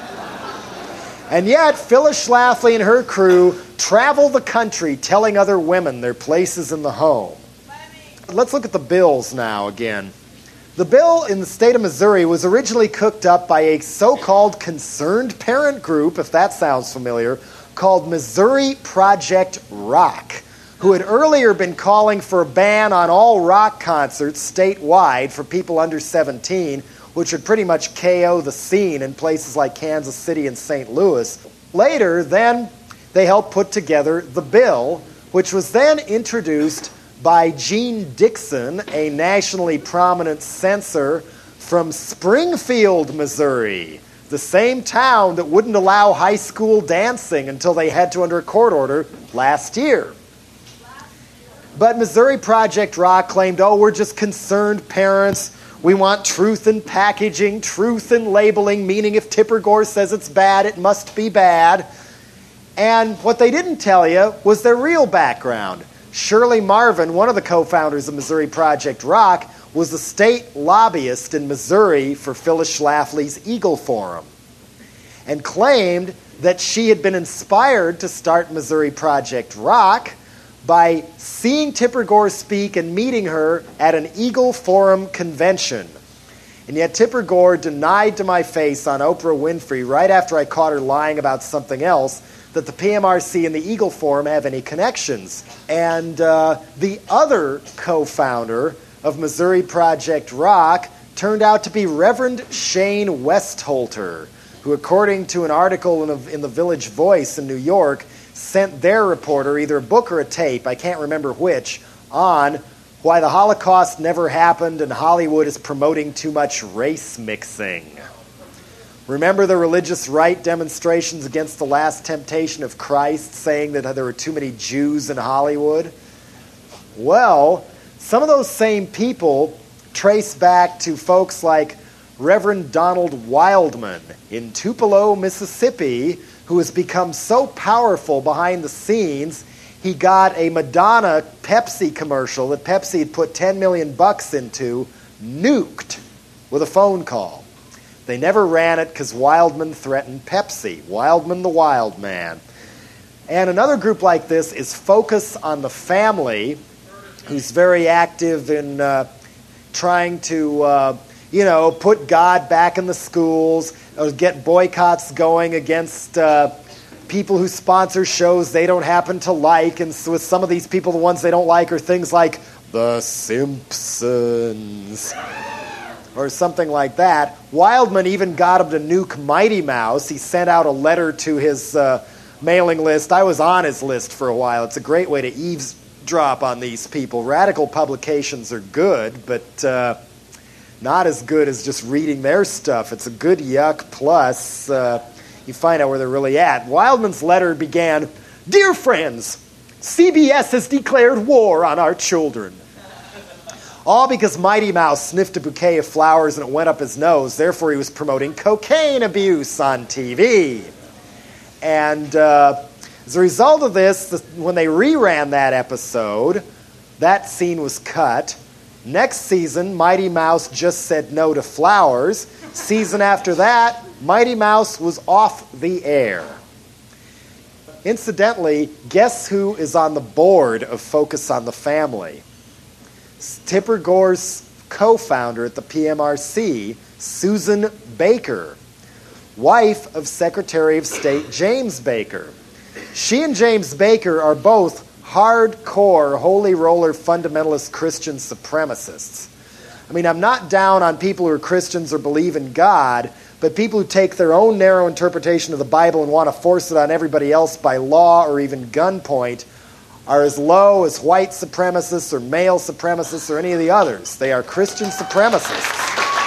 And yet, Phyllis Schlafly and her crew travel the country telling other women their places in the home. Let's look at the bills now again. The bill in the state of Missouri was originally cooked up by a so-called concerned parent group, if that sounds familiar, called Missouri Project Rock, who had earlier been calling for a ban on all rock concerts statewide for people under seventeen, which would pretty much K O the scene in places like Kansas City and Saint Louis. Later, then, they helped put together the bill, which was then introduced by Gene Dixon, a nationally prominent censor from Springfield, Missouri, the same town that wouldn't allow high school dancing until they had to under a court order last year. But Missouri Project Rock claimed, oh, we're just concerned parents. We want truth in packaging, truth in labeling, meaning if Tipper Gore says it's bad, it must be bad. And what they didn't tell you was their real background. Shirley Marvin, one of the co-founders of Missouri Project Rock, was a state lobbyist in Missouri for Phyllis Schlafly's Eagle Forum and claimed that she had been inspired to start Missouri Project Rock by seeing Tipper Gore speak and meeting her at an Eagle Forum convention. And yet Tipper Gore denied to my face on Oprah Winfrey right after I caught her lying about something else that the P M R C and the Eagle Forum have any connections. And uh, the other co-founder of Missouri Project Rock turned out to be Reverend Shane Westholter, who, according to an article in the, in the Village Voice in New York, sent their reporter either a book or a tape, I can't remember which, on why the Holocaust never happened and Hollywood is promoting too much race mixing. Remember the religious right demonstrations against the Last Temptation of Christ, saying that there were too many Jews in Hollywood? Well, some of those same people trace back to folks like Reverend Donald Wildman in Tupelo, Mississippi, who has become so powerful behind the scenes, he got a Madonna Pepsi commercial that Pepsi had put ten million bucks into, nuked with a phone call. They never ran it because Wildman threatened Pepsi. Wildman the Wild Man. And another group like this is Focus on the Family, who's very active in uh, trying to, uh, you know, put God back in the schools, or get boycotts going against uh, people who sponsor shows they don't happen to like. And so with some of these people, the ones they don't like are things like The Simpsons or something like that. Wildman even got him to nuke Mighty Mouse. He sent out a letter to his uh, mailing list. I was on his list for a while. It's a great way to eavesdrop on these people. Radical publications are good, but uh, not as good as just reading their stuff. It's a good yuck, plus uh, you find out where they're really at. Wildman's letter began, "Dear friends, C B S has declared war on our children." All because Mighty Mouse sniffed a bouquet of flowers and it went up his nose. Therefore, he was promoting cocaine abuse on T V. And uh, as a result of this, the, when they reran that episode, that scene was cut. Next season, Mighty Mouse just said no to flowers. Season after that, Mighty Mouse was off the air. Incidentally, guess who is on the board of Focus on the Family? Tipper Gore's co-founder at the P M R C, Susan Baker, wife of Secretary of State James Baker. She and James Baker are both hardcore, holy roller, fundamentalist Christian supremacists. I mean, I'm not down on people who are Christians or believe in God, but people who take their own narrow interpretation of the Bible and want to force it on everybody else by law or even gunpoint are as low as white supremacists or male supremacists or any of the others. They are Christian supremacists.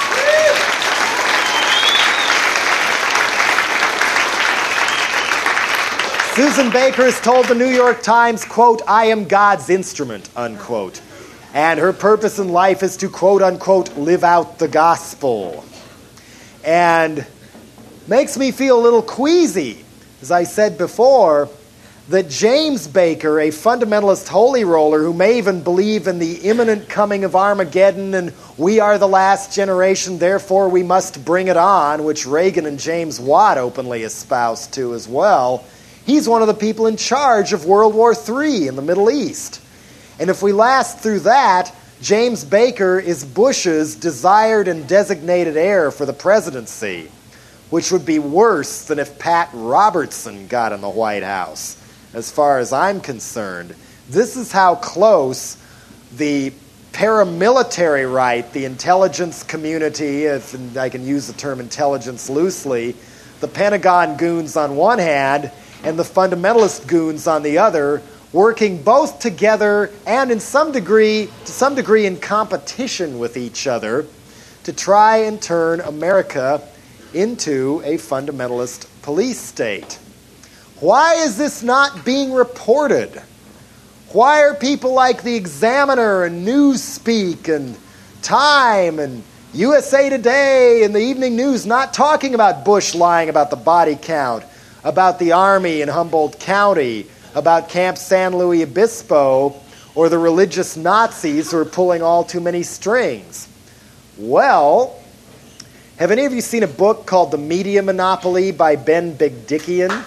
Susan Baker has told the New York Times, quote, "I am God's instrument," unquote. And her purpose in life is to, quote, unquote, live out the gospel. And makes me feel a little queasy, as I said before, that James Baker, a fundamentalist holy roller who may even believe in the imminent coming of Armageddon and we are the last generation, therefore we must bring it on, which Reagan and James Watt openly espoused to as well, he's one of the people in charge of World War Three in the Middle East. And if we last through that, James Baker is Bush's desired and designated heir for the presidency, which would be worse than if Pat Robertson got in the White House, as far as I'm concerned. This is how close the paramilitary right, the intelligence community, if I can use the term intelligence loosely, the Pentagon goons on one hand and the fundamentalist goons on the other, working both together and in some degree, to some degree in competition with each other to try and turn America into a fundamentalist police state. Why is this not being reported? Why are people like the Examiner and Newspeak and Time and U S A Today and the Evening News not talking about Bush lying about the body count, about the Army in Humboldt County, about Camp San Luis Obispo, or the religious Nazis who are pulling all too many strings? Well, have any of you seen a book called The Media Monopoly by Ben Bigdickian?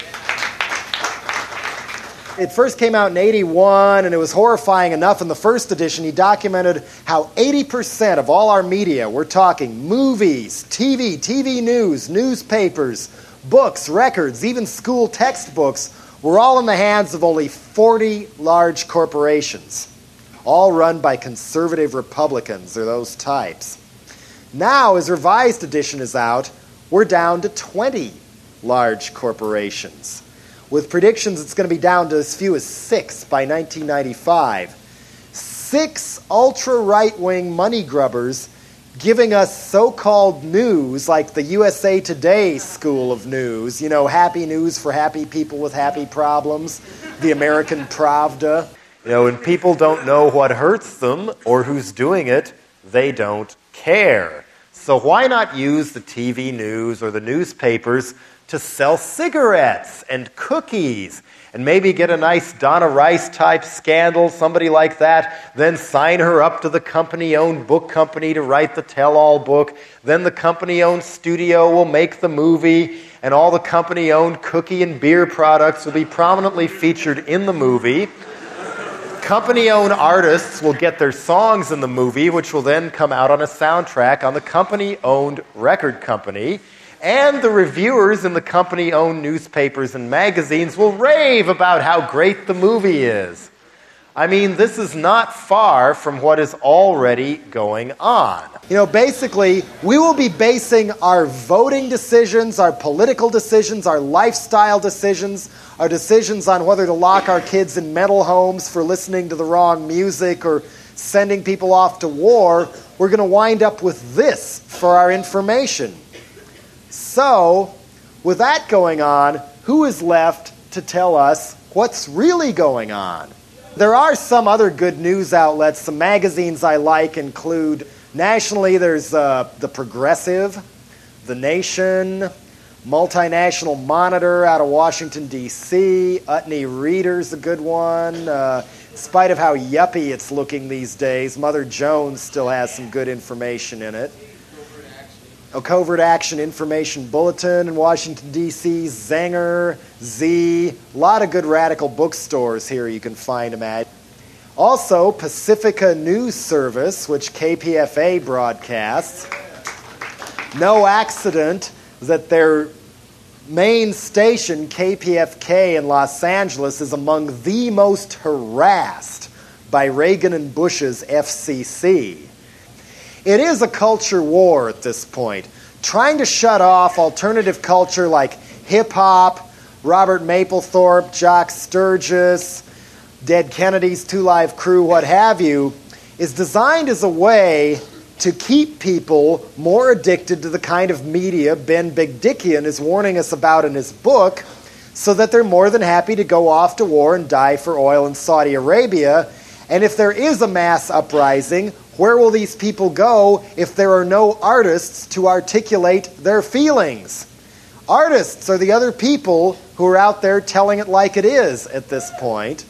It first came out in eighty-one, and it was horrifying enough in the first edition. He documented how eighty percent of all our media, we're talking movies, T V, T V news, newspapers, books, records, even school textbooks, were all in the hands of only forty large corporations, all run by conservative Republicans or those types. Now, as revised edition is out, we're down to twenty large corporations, with predictions it's going to be down to as few as six by nineteen ninety-five. Six ultra-right-wing money grubbers giving us so-called news like the U S A Today school of news, you know, happy news for happy people with happy problems, the American Pravda. You know, when people don't know what hurts them or who's doing it, they don't care. So why not use the T V news or the newspapers to sell cigarettes and cookies and maybe get a nice Donna Rice-type scandal, somebody like that, then sign her up to the company-owned book company to write the tell-all book, then the company-owned studio will make the movie, and all the company-owned cookie and beer products will be prominently featured in the movie. Company-owned artists will get their songs in the movie, which will then come out on a soundtrack on the company-owned record company. And the reviewers in the company-owned newspapers and magazines will rave about how great the movie is. I mean, this is not far from what is already going on. You know, basically, we will be basing our voting decisions, our political decisions, our lifestyle decisions, our decisions on whether to lock our kids in mental homes for listening to the wrong music or sending people off to war. We're going to wind up with this for our information. So, with that going on, who is left to tell us what's really going on? There are some other good news outlets. Some magazines I like include, nationally, there's uh, The Progressive, The Nation, Multinational Monitor out of Washington, D C, Utne Reader's a good one. Uh, in spite of how yuppie it's looking these days, Mother Jones still has some good information in it. A Covert Action Information Bulletin in Washington, D C, Zenger, Z, a lot of good radical bookstores here you can find them at. Also, Pacifica News Service, which K P F A broadcasts. No accident that their main station, K P F K in Los Angeles, is among the most harassed by Reagan and Bush's F C C. It is a culture war at this point, trying to shut off alternative culture like hip-hop, Robert Mapplethorpe, Jock Sturgis, Dead Kennedys, Two Live Crew, what have you, is designed as a way to keep people more addicted to the kind of media Ben Bigdickian is warning us about in his book, so that they're more than happy to go off to war and die for oil in Saudi Arabia. And if there is a mass uprising, where will these people go if there are no artists to articulate their feelings? Artists are the other people who are out there telling it like it is at this point.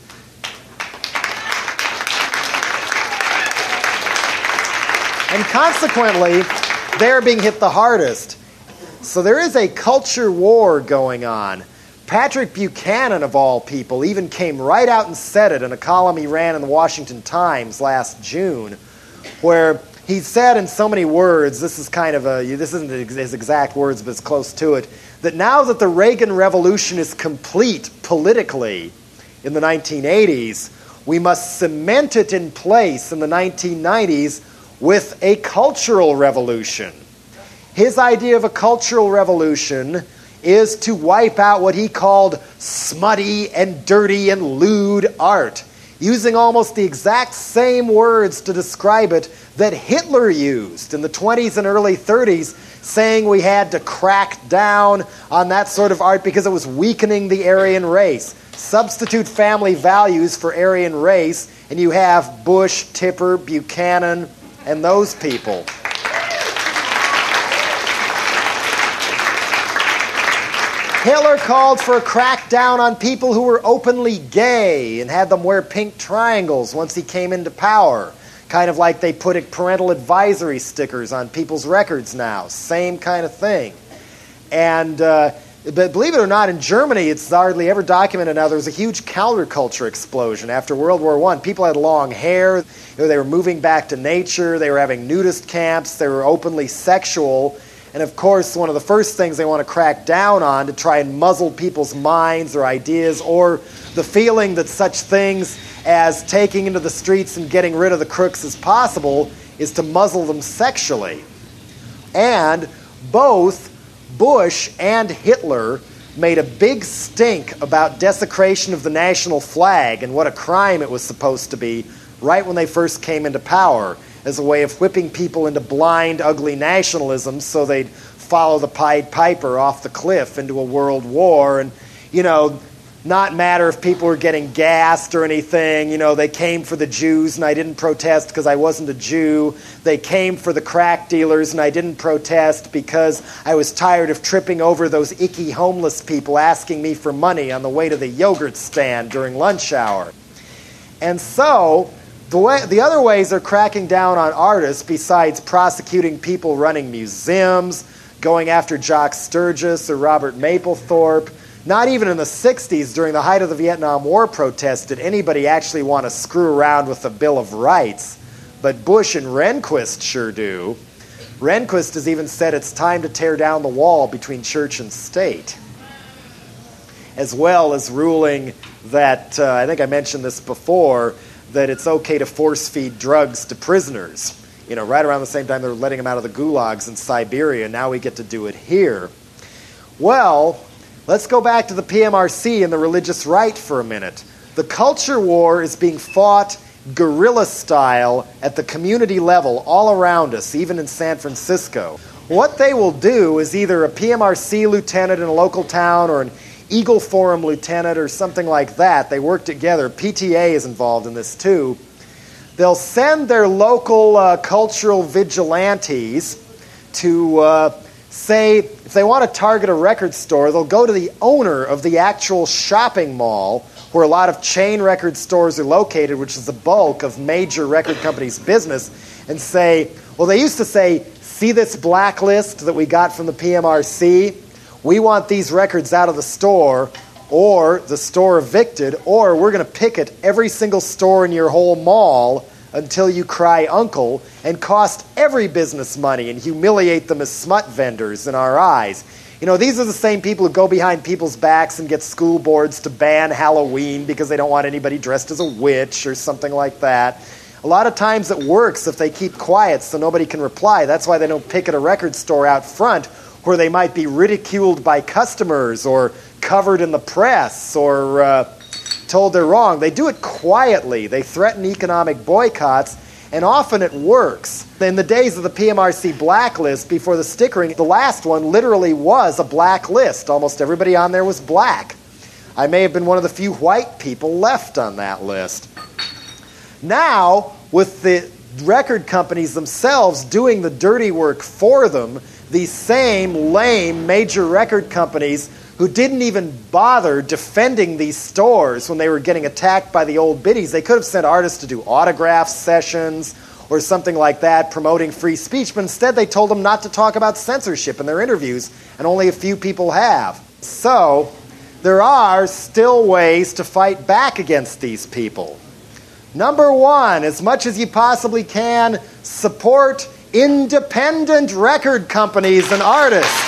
And consequently, they're being hit the hardest. So there is a culture war going on. Patrick Buchanan, of all people, even came right out and said it in a column he ran in the Washington Times last June, where he said in so many words, this is kind of a, this isn't his exact words, but it's close to it, that now that the Reagan Revolution is complete politically in the nineteen eighties, we must cement it in place in the nineteen nineties with a cultural revolution. His idea of a cultural revolution is to wipe out what he called smutty and dirty and lewd art, using almost the exact same words to describe it that Hitler used in the twenties and early thirties, saying we had to crack down on that sort of art because it was weakening the Aryan race. Substitute family values for Aryan race, and you have Bush, Tipper, Buchanan, and those people. Hitler called for a crackdown on people who were openly gay and had them wear pink triangles once he came into power. Kind of like they put parental advisory stickers on people's records now. Same kind of thing. And uh, but believe it or not, in Germany, it's hardly ever documented now, there was a huge counterculture explosion after World War One. People had long hair. You know, they were moving back to nature. They were having nudist camps. They were openly sexual. And of course, one of the first things they want to crack down on to try and muzzle people's minds or ideas, or the feeling that such things as taking into the streets and getting rid of the crooks as possible, is to muzzle them sexually. And both Bush and Hitler made a big stink about desecration of the national flag and what a crime it was supposed to be right when they first came into power, as a way of whipping people into blind, ugly nationalism so they'd follow the Pied Piper off the cliff into a world war and, you know, not matter if people were getting gassed or anything. You know, they came for the Jews and I didn't protest because I wasn't a Jew. They came for the crack dealers and I didn't protest because I was tired of tripping over those icky homeless people asking me for money on the way to the yogurt stand during lunch hour. And so The, way, the other ways they're cracking down on artists, besides prosecuting people running museums, going after Jock Sturgis or Robert Mapplethorpe, not even in the sixties, during the height of the Vietnam War protests, did anybody actually want to screw around with the Bill of Rights. But Bush and Rehnquist sure do. Rehnquist has even said it's time to tear down the wall between church and state, as well as ruling that, uh, I think I mentioned this before, that it's okay to force-feed drugs to prisoners. You know, right around the same time they're letting them out of the gulags in Siberia. Now we get to do it here. Well, let's go back to the P M R C and the religious right for a minute. The culture war is being fought guerrilla style at the community level all around us, even in San Francisco. What they will do is either a P M R C lieutenant in a local town or an Eagle Forum lieutenant or something like that. They work together. P T A is involved in this too. They'll send their local uh, cultural vigilantes to uh, say, if they want to target a record store, they'll go to the owner of the actual shopping mall where a lot of chain record stores are located, which is the bulk of major record companies' business, and say, well, they used to say, see this blacklist that we got from the P M R C? We want these records out of the store, or the store evicted, or we're going to picket every single store in your whole mall until you cry uncle and cost every business money and humiliate them as smut vendors in our eyes. You know, these are the same people who go behind people's backs and get school boards to ban Halloween because they don't want anybody dressed as a witch or something like that. A lot of times it works if they keep quiet so nobody can reply. That's why they don't picket a record store out front where they might be ridiculed by customers or covered in the press or uh, told they're wrong. They do it quietly. They threaten economic boycotts, and often it works. In the days of the P M R C blacklist, before the stickering, the last one literally was a black list. Almost everybody on there was black. I may have been one of the few white people left on that list. Now, with the record companies themselves doing the dirty work for them, these same lame major record companies who didn't even bother defending these stores when they were getting attacked by the old biddies. They could have sent artists to do autograph sessions or something like that, promoting free speech, but instead they told them not to talk about censorship in their interviews, and only a few people have. So, there are still ways to fight back against these people. Number one, as much as you possibly can, support independent record companies and artists.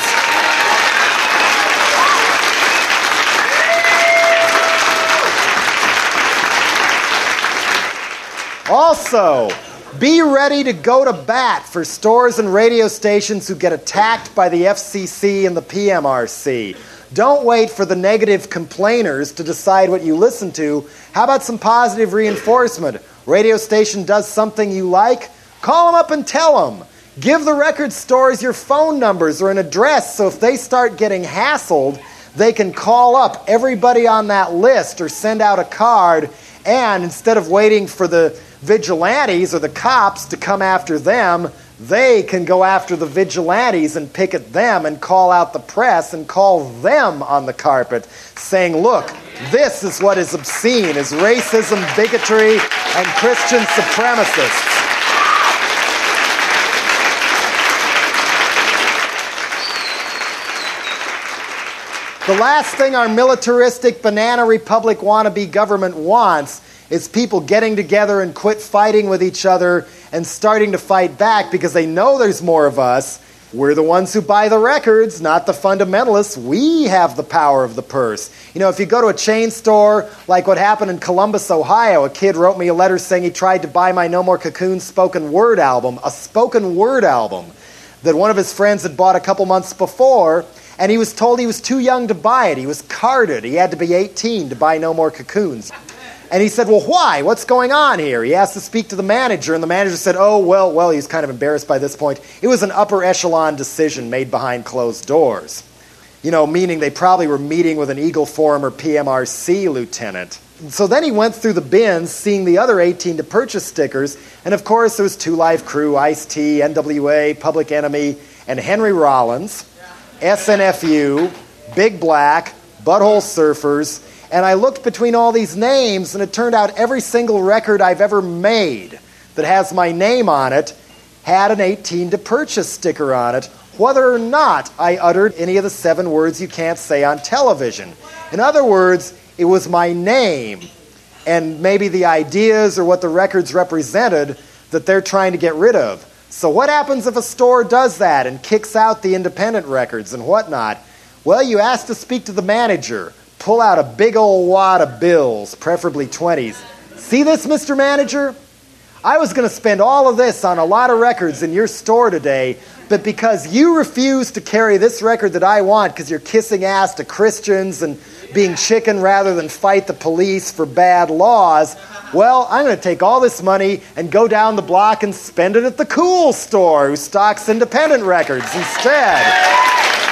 Also, be ready to go to bat for stores and radio stations who get attacked by the F C C and the P M R C. Don't wait for the negative complainers to decide what you listen to. How about some positive reinforcement? Radio station does something you like? Call them up and tell them. Give the record stores your phone numbers or an address so if they start getting hassled, they can call up everybody on that list or send out a card, and instead of waiting for the vigilantes or the cops to come after them, they can go after the vigilantes and picket them and call out the press and call them on the carpet, saying, look, this is what is obscene, is racism, bigotry, and Christian supremacists. The last thing our militaristic banana republic wannabe government wants is people getting together and quit fighting with each other and starting to fight back because they know there's more of us. We're the ones who buy the records, not the fundamentalists. We have the power of the purse. You know, if you go to a chain store, like what happened in Columbus, Ohio, a kid wrote me a letter saying he tried to buy my No More Cocoons spoken word album, a spoken word album that one of his friends had bought a couple months before, and he was told he was too young to buy it. He was carded. He had to be eighteen to buy No More Cocoons. And he said, well, why? What's going on here? He asked to speak to the manager, and the manager said, oh, well, well, he was kind of embarrassed by this point. It was an upper echelon decision made behind closed doors. You know, meaning they probably were meeting with an Eagle Forum or P M R C lieutenant. So then he went through the bins, seeing the other eighteen to purchase stickers, and of course there was Two Live Crew, Ice-T, N W A, Public Enemy, and Henry Rollins, S N F U, Big Black, Butthole Surfers. And I looked between all these names, and it turned out every single record I've ever made that has my name on it had an eighteen to purchase sticker on it, whether or not I uttered any of the seven words you can't say on television. In other words, it was my name and maybe the ideas or what the records represented that they're trying to get rid of. So what happens if a store does that and kicks out the independent records and whatnot? Well, you ask to speak to the manager. Pull out a big old wad of bills, preferably twenties. See this, Mister Manager? I was going to spend all of this on a lot of records in your store today, but because you refuse to carry this record that I want because you're kissing ass to Christians and being chicken rather than fight the police for bad laws, well, I'm going to take all this money and go down the block and spend it at the Cool store who stocks independent records instead.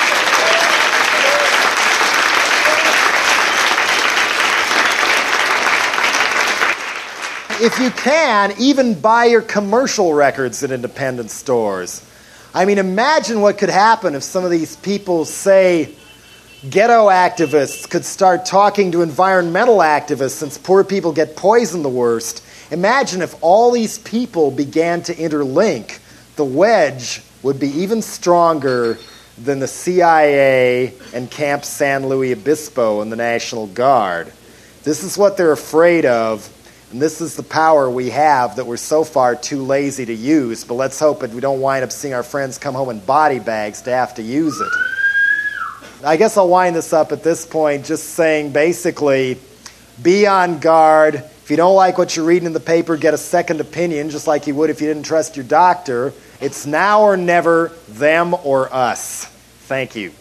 If you can, even buy your commercial records at independent stores. I mean, imagine what could happen if some of these people, say, ghetto activists, could start talking to environmental activists since poor people get poisoned the worst. Imagine if all these people began to interlink. The wedge would be even stronger than the C I A and Camp San Luis Obispo and the National Guard. This is what they're afraid of, and this is the power we have that we're so far too lazy to use. But let's hope that we don't wind up seeing our friends come home in body bags to have to use it. I guess I'll wind this up at this point just saying basically, be on guard. If you don't like what you're reading in the paper, get a second opinion, just like you would if you didn't trust your doctor. It's now or never, them or us. Thank you.